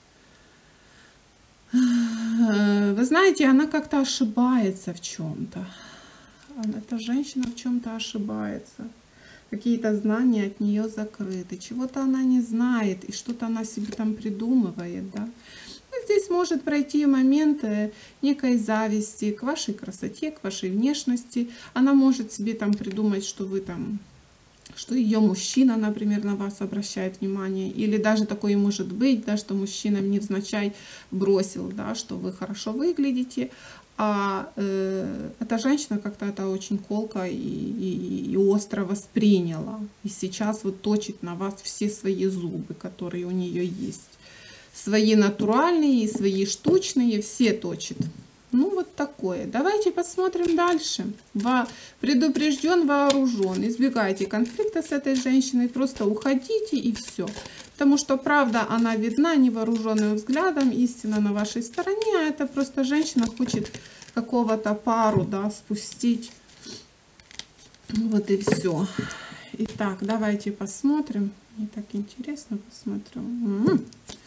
Вы знаете, она как-то ошибается в чем-то. Эта женщина в чем-то ошибается. Какие-то знания от нее закрыты. Чего-то она не знает, и что-то она себе там придумывает, да. Здесь может пройти момент некой зависти к вашей красоте, к вашей внешности. Она может себе там придумать, что вы там, что ее мужчина, например, на вас обращает внимание. Или даже такое может быть, да, что мужчина невзначай бросил, да, что вы хорошо выглядите. А э, эта женщина как-то это очень колко и, и, и остро восприняла. И сейчас вот точит на вас все свои зубы, которые у нее есть. Свои натуральные, свои штучные, все точит. Ну, вот такое. Давайте посмотрим дальше. Во... Предупрежден, вооружен. Избегайте конфликта с этой женщиной, просто уходите и все. Потому что правда, она видна невооруженным взглядом, истина на вашей стороне, а это просто женщина хочет какого-то пару, да, спустить. Вот и все. Итак, давайте посмотрим. Мне так интересно, посмотрю. М-м.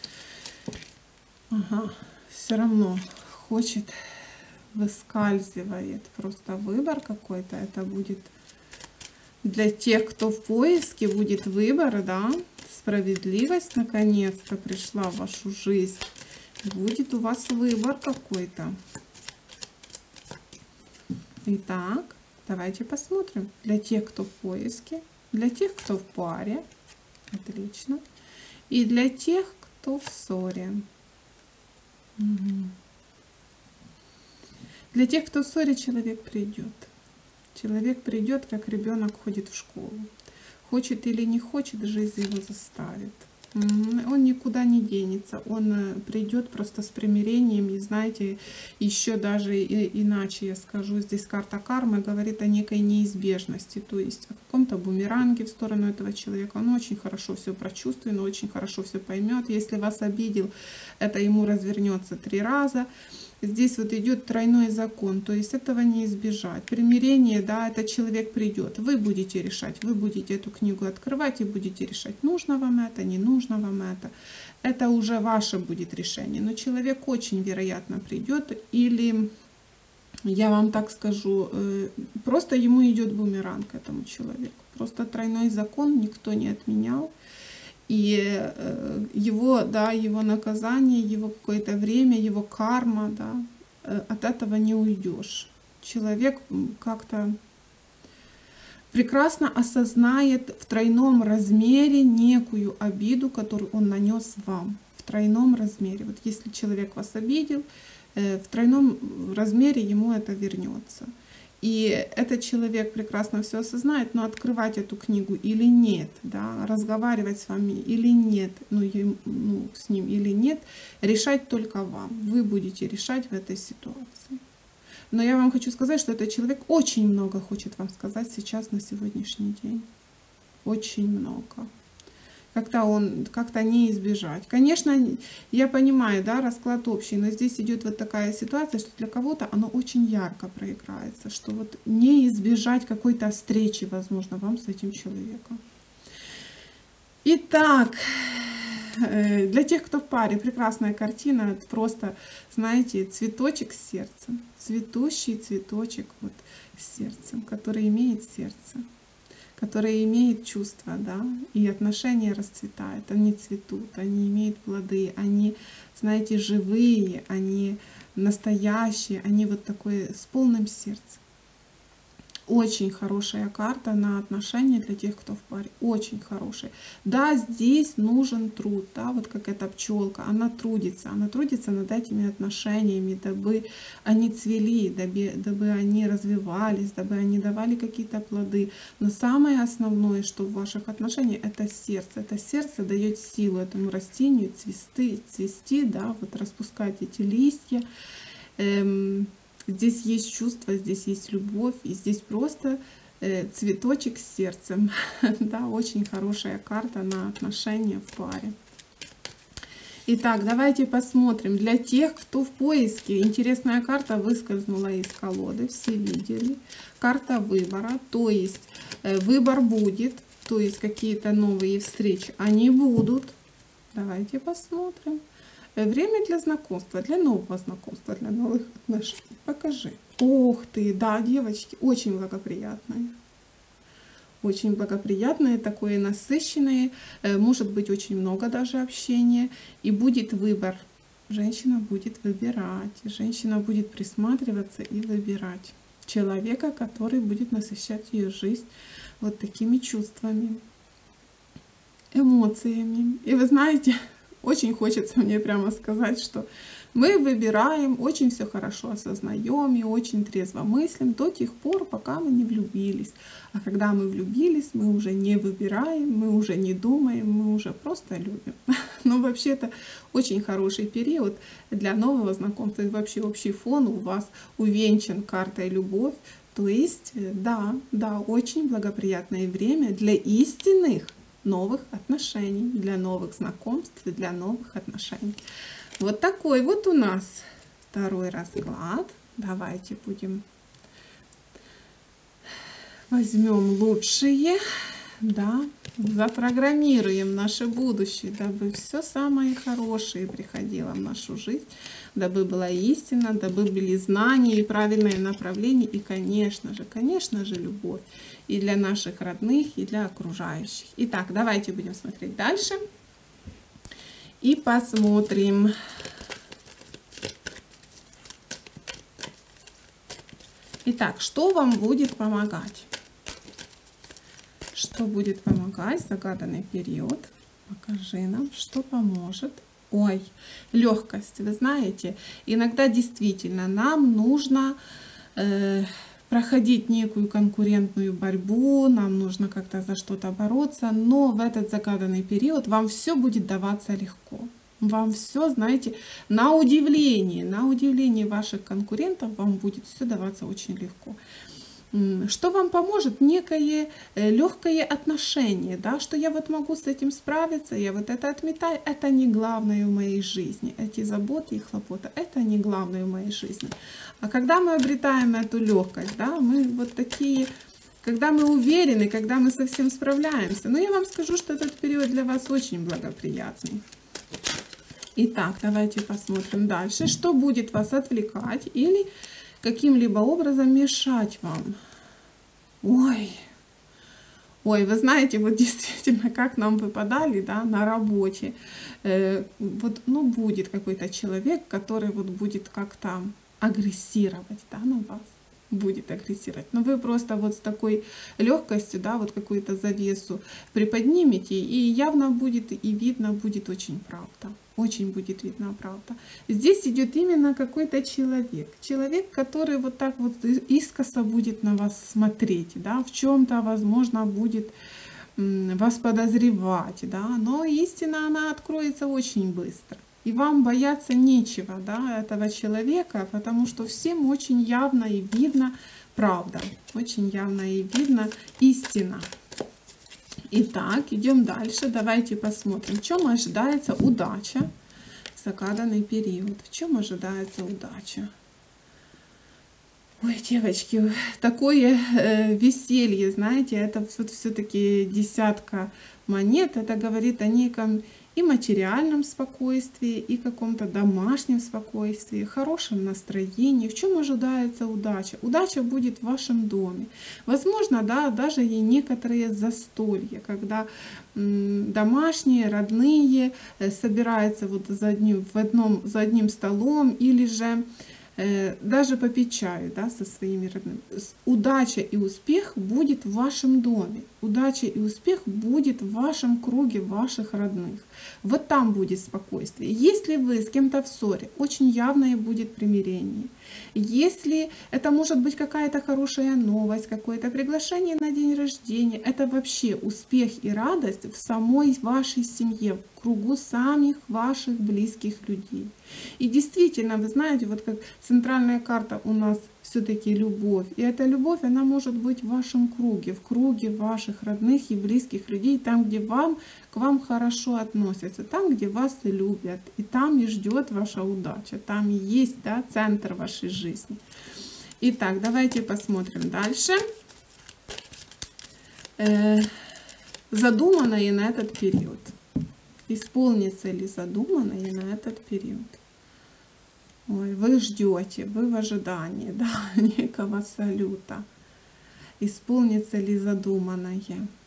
Ага, все равно хочет, выскальзывает. Просто выбор какой-то. Это будет для тех, кто в поиске, будет выбор, да. Справедливость наконец-то пришла в вашу жизнь. Будет у вас выбор какой-то. Итак, Давайте посмотрим. Для тех, кто в поиске, для тех, кто в паре. Отлично. И для тех, кто в ссоре. Угу. Для тех, кто в ссоре, человек придет. Человек придет, как ребенок ходит в школу. Хочет или не хочет, жизнь его заставит. Он никуда не денется, он придет просто с примирением. И знаете, еще даже и, иначе я скажу, здесь карта кармы говорит о некой неизбежности, то есть о каком-то бумеранге в сторону этого человека. Он очень хорошо все прочувствует, он очень хорошо все поймет. Если вас обидел, это ему развернется три раза. Здесь вот идет тройной закон, то есть этого не избежать. Примирение, да, этот человек придет. Вы будете решать, вы будете эту книгу открывать и будете решать, нужно вам это, не нужно вам это. Это уже ваше будет решение. Но человек очень вероятно придет, или, я вам так скажу, просто ему идет бумеранг этому человеку. Просто тройной закон никто не отменял. И его, да, его наказание, его какое-то время, его карма, да, от этого не уйдешь. Человек как-то прекрасно осознает в тройном размере некую обиду, которую он нанес вам. В тройном размере. Вот если человек вас обидел, в тройном размере ему это вернется. И этот человек прекрасно все осознает, но открывать эту книгу или нет, да, разговаривать с вами или нет, ну, ем, ну, с ним или нет, решать только вам. Вы будете решать в этой ситуации. Но я вам хочу сказать, что этот человек очень много хочет вам сказать сейчас на сегодняшний день. Очень много. Как-то он, как-то не избежать. Конечно, я понимаю, да, расклад общий, но здесь идет вот такая ситуация, что для кого-то оно очень ярко проиграется, что вот не избежать какой-то встречи, возможно, вам с этим человеком. Итак, для тех, кто в паре, прекрасная картина, это просто, знаете, цветочек с сердцем, цветущий цветочек вот с сердцем, который имеет сердце, которые имеют чувства, да, и отношения расцветают, они цветут, они имеют плоды, они, знаете, живые, они настоящие, они вот такой с полным сердцем. Очень хорошая карта на отношения для тех, кто в паре. Очень хорошая. Да, здесь нужен труд, да, вот как эта пчелка. Она трудится, она трудится над этими отношениями, дабы они цвели, дабы, дабы они развивались, дабы они давали какие-то плоды. Но самое основное, что в ваших отношениях, это сердце. Это сердце дает силу этому растению цвести, цвести, да, вот распускать эти листья. Эм, Здесь есть чувство, здесь есть любовь, и здесь просто э, цветочек с сердцем. Да, очень хорошая карта на отношения в паре. Итак, давайте посмотрим. Для тех, кто в поиске, интересная карта выскользнула из колоды, все видели. Карта выбора, то есть э, выбор будет, то есть какие-то новые встречи, они будут. Давайте посмотрим. Время для знакомства, для нового знакомства, для новых отношений. Покажи. Ух ты, да, девочки, очень благоприятное. Очень благоприятное, такое насыщенное. Может быть очень много даже общения. И будет выбор. Женщина будет выбирать. Женщина будет присматриваться и выбирать человека, который будет насыщать ее жизнь вот такими чувствами, эмоциями. И вы знаете, очень хочется мне прямо сказать, что мы выбираем, очень все хорошо осознаем и очень трезво мыслим до тех пор, пока мы не влюбились. А когда мы влюбились, мы уже не выбираем, мы уже не думаем, мы уже просто любим. Но вообще это очень хороший период для нового знакомства. И вообще общий фон у вас увенчан картой любовь. То есть, да, да, очень благоприятное время для истинных новых отношений, для новых знакомств, для новых отношений. Вот такой вот у нас второй расклад. Давайте будем возьмем лучшие, да, запрограммируем наше будущее, дабы все самое хорошее приходило в нашу жизнь, дабы была истина, дабы были знания и правильное направление, и, конечно же, конечно же, любовь и для наших родных, и для окружающих. Итак, давайте будем смотреть дальше и посмотрим. Итак, что вам будет помогать? Что будет помогать? Загаданный период. Покажи нам, что поможет. Ой, легкость. Вы знаете, иногда действительно нам нужно э, проходить некую конкурентную борьбу, нам нужно как-то за что-то бороться, но в этот загаданный период вам все будет даваться легко. Вам все, знаете, на удивление, на удивление ваших конкурентов вам будет все даваться очень легко. Что вам поможет? Некое легкое отношение, да, что я вот могу с этим справиться, я вот это отметаю, это не главное в моей жизни. Эти заботы и хлопоты, это не главное в моей жизни. А когда мы обретаем эту легкость, да, мы вот такие, когда мы уверены, когда мы со всем справляемся, но я вам скажу, что этот период для вас очень благоприятный. Итак, давайте посмотрим дальше, что будет вас отвлекать или каким-либо образом мешать вам. Ой, ой, вы знаете, вот действительно, как нам выпадали, да, на работе, э, вот, ну, будет какой-то человек, который вот будет как-то агрессировать, да, на вас, будет агрессировать, но вы просто вот с такой легкостью, да, вот какую-то завесу приподнимете, и явно будет, и видно будет очень правда. Очень будет видна правда. Здесь идет именно какой-то человек. Человек, который вот так вот искоса будет на вас смотреть, да, в чем-то, возможно, будет вас подозревать, да, но истина, она откроется очень быстро. И вам бояться нечего, да, этого человека, потому что всем очень явно и видно правда. Очень явно и видно истина. Итак, идем дальше. Давайте посмотрим, в чем ожидается удача в загаданный период. В чем ожидается удача? Ой, девочки, такое э, веселье, знаете, это вот все-таки десятка монет. Это говорит о неком и материальном спокойствии, и каком-то домашнем спокойствии, хорошем настроении. В чем ожидается удача? Удача будет в вашем доме. Возможно, да, даже и некоторые застолья, когда м, домашние, родные э, собираются вот за одним, в одном, за одним столом, или же э, даже попить чаю, да, со своими родными. Удача и успех будет в вашем доме. Удача и успех будет в вашем круге ваших родных. Вот там будет спокойствие. Если вы с кем-то в ссоре, очень явное будет примирение. Если это может быть какая-то хорошая новость, какое-то приглашение на день рождения, это вообще успех и радость в самой вашей семье, в кругу самих ваших близких людей. И действительно, вы знаете, вот как центральная карта у нас все-таки любовь. И эта любовь, она может быть в вашем круге, в круге ваших родных и близких людей, там, где вам, к вам хорошо относятся, там, где вас любят. И там и ждет ваша удача, там и есть, да, центр вашей жизни. Итак, давайте посмотрим дальше. Э, задуманное на этот период. Исполнится ли задуманное на этот период? Ой, вы ждете, вы в ожидании, да, некого салюта. Исполнится ли задуманное?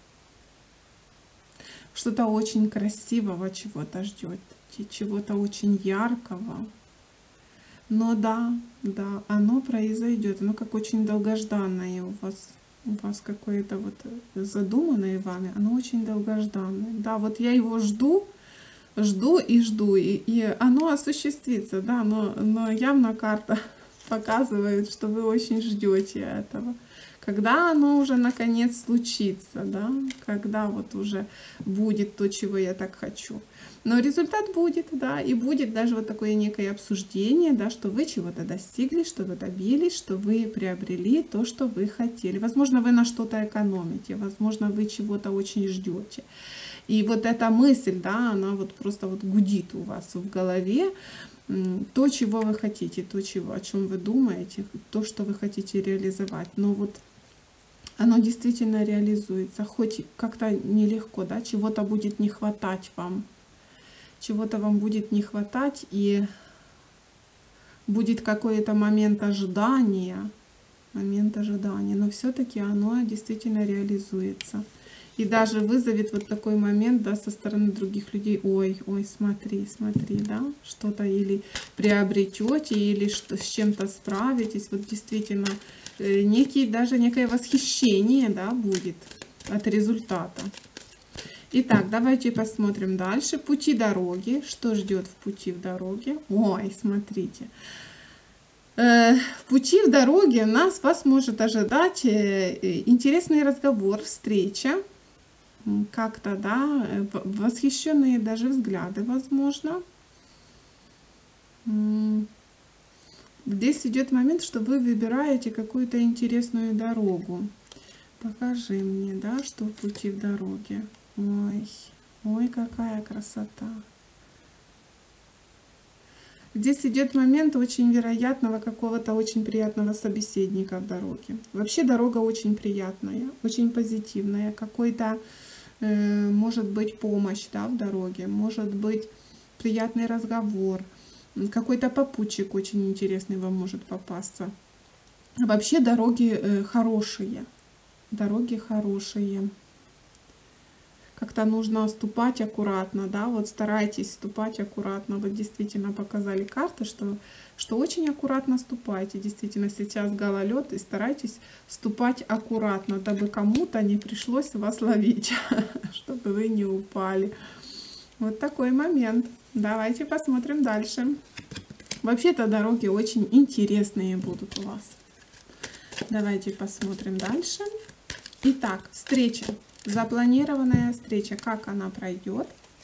Что-то очень красивого чего-то ждете, чего-то очень яркого. Но да, да, оно произойдет, оно как очень долгожданное у вас. У вас какое-то вот задуманное вами, оно очень долгожданное. Да, вот я его жду, жду и жду, и, и оно осуществится, да, но, но явно карта показывает, что вы очень ждете этого. Когда оно уже наконец случится, да, когда вот уже будет то, чего я так хочу. Но результат будет, да, и будет даже вот такое некое обсуждение, да, что вы чего-то достигли, что вы добились, что вы приобрели то, что вы хотели. Возможно, вы на что-то экономите, возможно, вы чего-то очень ждете. И вот эта мысль, да, она вот просто вот гудит у вас в голове, то, чего вы хотите, то, чего, о чем вы думаете, то, что вы хотите реализовать. Но вот оно действительно реализуется, хоть как-то нелегко, да, чего-то будет не хватать вам, чего-то вам будет не хватать, и будет какой-то момент ожидания, момент ожидания, но все-таки оно действительно реализуется. И даже вызовет вот такой момент, да, со стороны других людей: ой, ой, смотри, смотри, да, что-то или приобретете, или что, с чем-то справитесь. Вот действительно некий, даже некое восхищение, да, будет от результата. Итак, давайте посмотрим дальше. Пути дороги. Что ждет в пути в дороге? Ой, смотрите. В пути в дороге нас вас может ожидать интересный разговор, встреча. Как-то, да, восхищенные даже взгляды, возможно. Здесь идет момент, что вы выбираете какую-то интересную дорогу. Покажи мне, да, что в пути в дороге. Ой, ой, какая красота. Здесь идет момент очень вероятного какого-то очень приятного собеседника в дороге. Вообще дорога очень приятная, очень позитивная. Какой-то, э, может быть, помощь, да, в дороге, может быть, приятный разговор. Какой-то попутчик очень интересный вам может попасться. Вообще дороги э, хорошие. Дороги хорошие. Как-то нужно ступать аккуратно, да, вот старайтесь ступать аккуратно. Вот действительно показали карты, что, что очень аккуратно ступайте. Действительно сейчас гололед, и старайтесь ступать аккуратно, дабы кому-то не пришлось вас ловить, чтобы вы не упали. Вот такой момент. Давайте посмотрим дальше. Вообще-то дороги очень интересные будут у вас. Давайте посмотрим дальше. Итак, встреча. Запланированная встреча. Как она пройдет?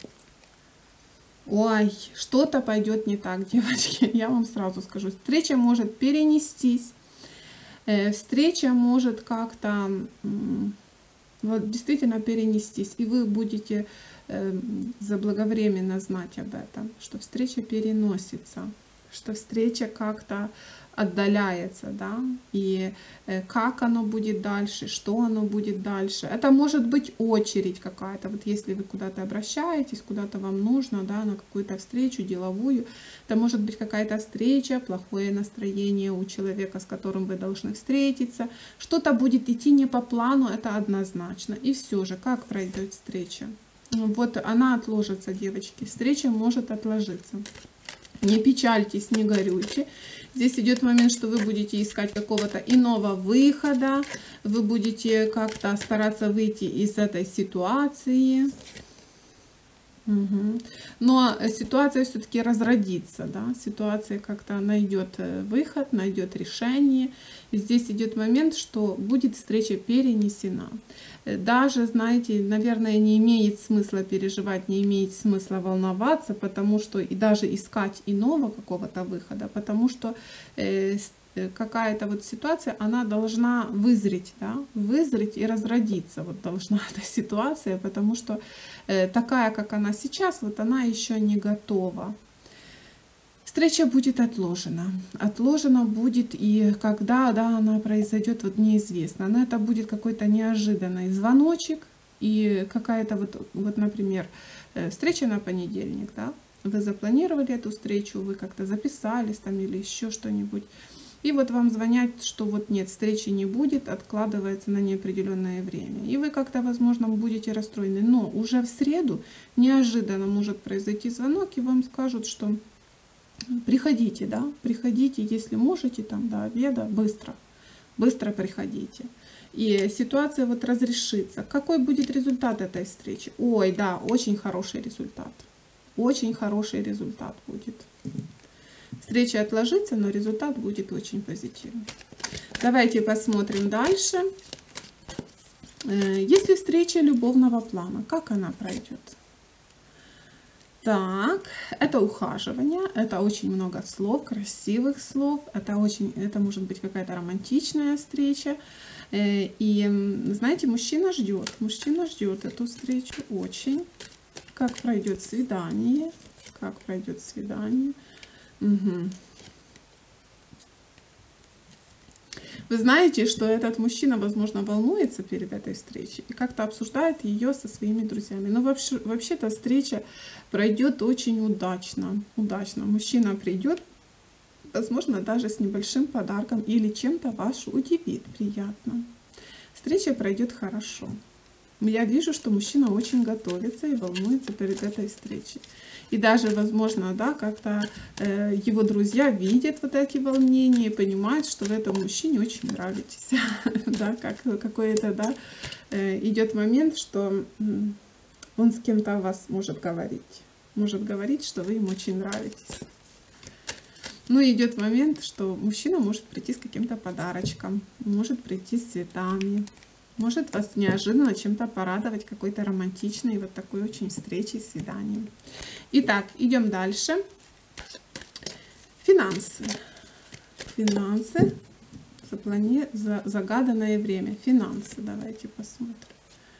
Ой, что-то пойдет не так, девочки. Я вам сразу скажу. Встреча может перенестись. Встреча может как-то вот, действительно перенестись. И вы будете заблаговременно знать об этом, что встреча переносится, что встреча как-то отдаляется, да, и как оно будет дальше, что оно будет дальше. Это может быть очередь какая-то, вот если вы куда-то обращаетесь, куда-то вам нужно, да, на какую-то встречу деловую, это может быть какая-то встреча, плохое настроение у человека, с которым вы должны встретиться, что-то будет идти не по плану, это однозначно. И все же, как пройдет встреча? Вот она отложится, девочки, встреча может отложиться. Не печальтесь, не горюйте. Здесь идет момент, что вы будете искать какого-то иного выхода, вы будете как-то стараться выйти из этой ситуации. Угу. Но ситуация все-таки разродится, да? Ситуация как-то найдет выход, найдет решение. И здесь идет момент, что будет встреча перенесена. Даже, знаете, наверное, не имеет смысла переживать, не имеет смысла волноваться, потому что и даже искать иного какого-то выхода, потому что э, какая-то вот ситуация, она должна вызреть, да, вызреть и разродиться, вот должна эта ситуация, потому что э, такая, как она сейчас, вот она еще не готова. Встреча будет отложена. Отложена будет, и когда, да, она произойдет, вот неизвестно. Но это будет какой-то неожиданный звоночек и какая-то вот, вот, например, встреча на понедельник, да. Вы запланировали эту встречу, вы как-то записались там или еще что-нибудь. И вот вам звонят, что вот нет, встречи не будет, откладывается на неопределенное время. И вы как-то, возможно, будете расстроены. Но уже в среду неожиданно может произойти звонок, и вам скажут, что приходите, да, приходите, если можете, там до обеда, быстро, быстро приходите. И ситуация вот разрешится. Какой будет результат этой встречи? Ой, да, очень хороший результат. Очень хороший результат будет. Встреча отложится, но результат будет очень позитивный. Давайте посмотрим дальше. Если встреча любовного плана, как она пройдет? Так, это ухаживание, это очень много слов, красивых слов, это очень, это может быть какая-то романтичная встреча. И знаете, мужчина ждет, мужчина ждет эту встречу очень. Как пройдет свидание, как пройдет свидание. Угу. Вы знаете, что этот мужчина, возможно, волнуется перед этой встречей и как-то обсуждает ее со своими друзьями. Но вообще, вообще-то встреча пройдет очень удачно. Удачно. Мужчина придет, возможно, даже с небольшим подарком или чем-то вас удивит приятно. Встреча пройдет хорошо. Я вижу, что мужчина очень готовится и волнуется перед этой встречей. И даже, возможно, да, как-то э, его друзья видят вот эти волнения и понимают, что вы этому мужчине очень нравитесь. Да, как какой-то, да, э, идет момент, что он с кем-то о вас может говорить. Может говорить, что вы ему очень нравитесь. Ну, идет момент, что мужчина может прийти с каким-то подарочком, может прийти с цветами, может вас неожиданно чем-то порадовать, какой-то романтичной вот такой очень встречей, свиданием. Итак, идем дальше. Финансы. Финансы. Заплани... Загаданное время. Финансы. Давайте посмотрим.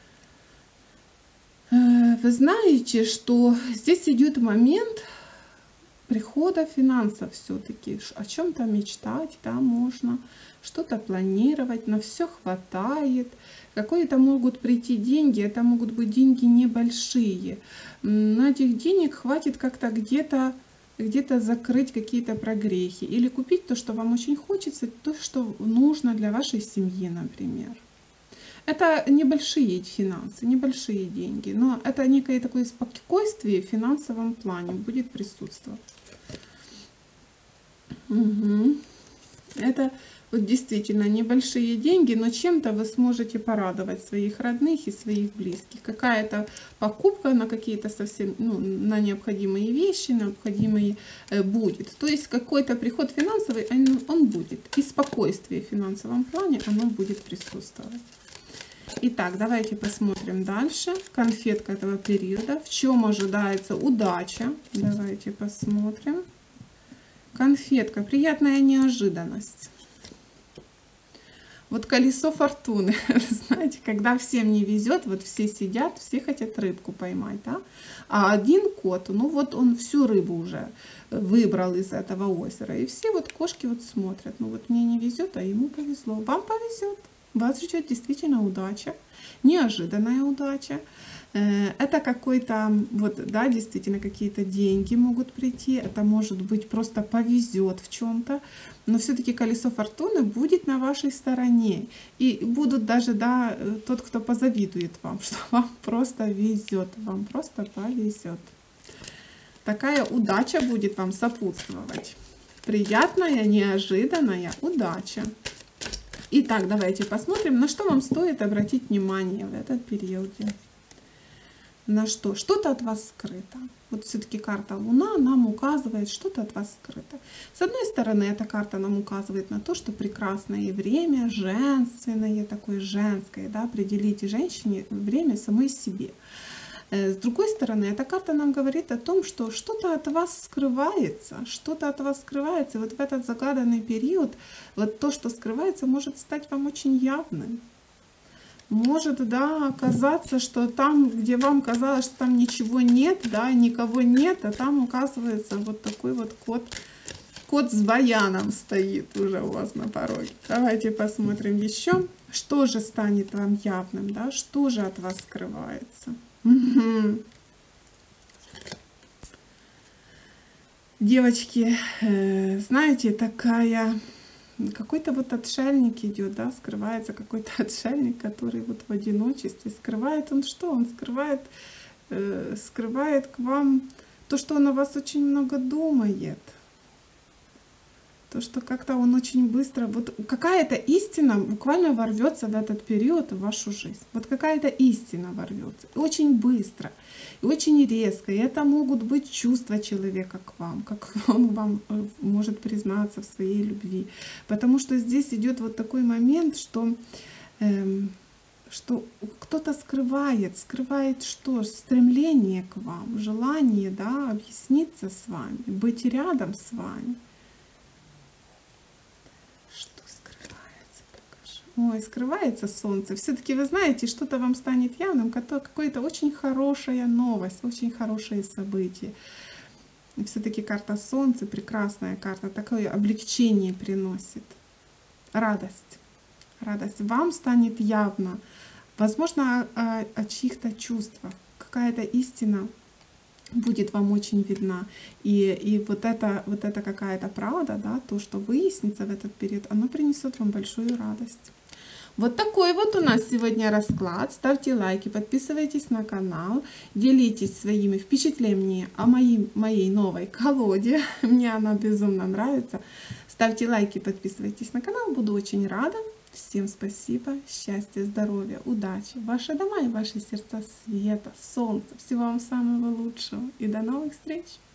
Вы знаете, что здесь идет момент прихода финансов все-таки. О чем-то мечтать, да, можно. Что-то планировать, на все хватает. Какие-то могут прийти деньги, это могут быть деньги небольшие. На этих денег хватит как-то где-то где-то закрыть какие-то прогрехи. Или купить то, что вам очень хочется, то, что нужно для вашей семьи, например. Это небольшие финансы, небольшие деньги, но это некое такое спокойствие в финансовом плане будет присутствовать. Угу. Это вот действительно небольшие деньги, но чем-то вы сможете порадовать своих родных и своих близких. Какая-то покупка на какие-то совсем, ну, на необходимые вещи, необходимые э, будет. То есть какой-то приход финансовый, он, он будет. И спокойствие в финансовом плане, оно будет присутствовать. Итак, давайте посмотрим дальше. Конфетка этого периода. В чем ожидается удача? Давайте посмотрим. Конфетка. Приятная неожиданность. Вот колесо фортуны. Знаете, когда всем не везет, вот все сидят, все хотят рыбку поймать, да? А один кот, ну вот он всю рыбу уже выбрал из этого озера. И все вот кошки вот смотрят. Ну вот мне не везет, а ему повезло. Вам повезет. Вас ждет действительно удача, неожиданная удача. Это какой-то, вот, да, действительно какие-то деньги могут прийти. Это может быть просто повезет в чем-то. Но все-таки колесо фортуны будет на вашей стороне. И будут даже, да, тот, кто позавидует вам, что вам просто везет, вам просто повезет. Такая удача будет вам сопутствовать. Приятная, неожиданная удача. Итак, давайте посмотрим, на что вам стоит обратить внимание в этот период. На что? Что-то от вас скрыто. Вот все-таки карта Луна нам указывает, что-то от вас скрыто. С одной стороны, эта карта нам указывает на то, что прекрасное время, женственное, такое женское, да, определите женщине время самой себе. С другой стороны, эта карта нам говорит о том, что что-то от вас скрывается, что-то от вас скрывается. И вот в этот загаданный период, вот то, что скрывается, может стать вам очень явным. Может, да, оказаться, что там, где вам казалось, что там ничего нет, да, никого нет, а там, оказывается, вот такой вот кот, кот с баяном стоит уже у вас на пороге. Давайте посмотрим еще, что же станет вам явным, да, что же от вас скрывается. Угу. Девочки, э, знаете, такая, какой-то вот отшельник идет, да, скрывается какой-то отшельник, который вот в одиночестве. Скрывает он что? Он скрывает, э, скрывает к вам то, что он о вас очень много думает. То, что как-то он очень быстро, вот какая-то истина буквально ворвется в этот период в вашу жизнь. Вот какая-то истина ворвется. Очень быстро, и очень резко. И это могут быть чувства человека к вам, как он вам может признаться в своей любви. Потому что здесь идет вот такой момент, что, эм, что кто-то скрывает, скрывает что? Стремление к вам, желание, да, объясниться с вами, быть рядом с вами. Ой, скрывается солнце. Все-таки вы знаете, что-то вам станет явным, какое-то очень хорошая новость, очень хорошее событие. Все-таки карта солнца, прекрасная карта, такое облегчение приносит. Радость. Радость. Вам станет явно, возможно, о, о чьих-то чувствах. Какая-то истина будет вам очень видна. И, и вот это, вот это какая-то правда, да, то, что выяснится в этот период, оно принесет вам большую радость. Вот такой вот у нас сегодня расклад. Ставьте лайки, подписывайтесь на канал, делитесь своими впечатлениями о моей, моей новой колоде. Мне она безумно нравится. Ставьте лайки, подписывайтесь на канал, буду очень рада. Всем спасибо, счастья, здоровья, удачи, ваши дома и ваши сердца света, солнца. Всего вам самого лучшего и до новых встреч!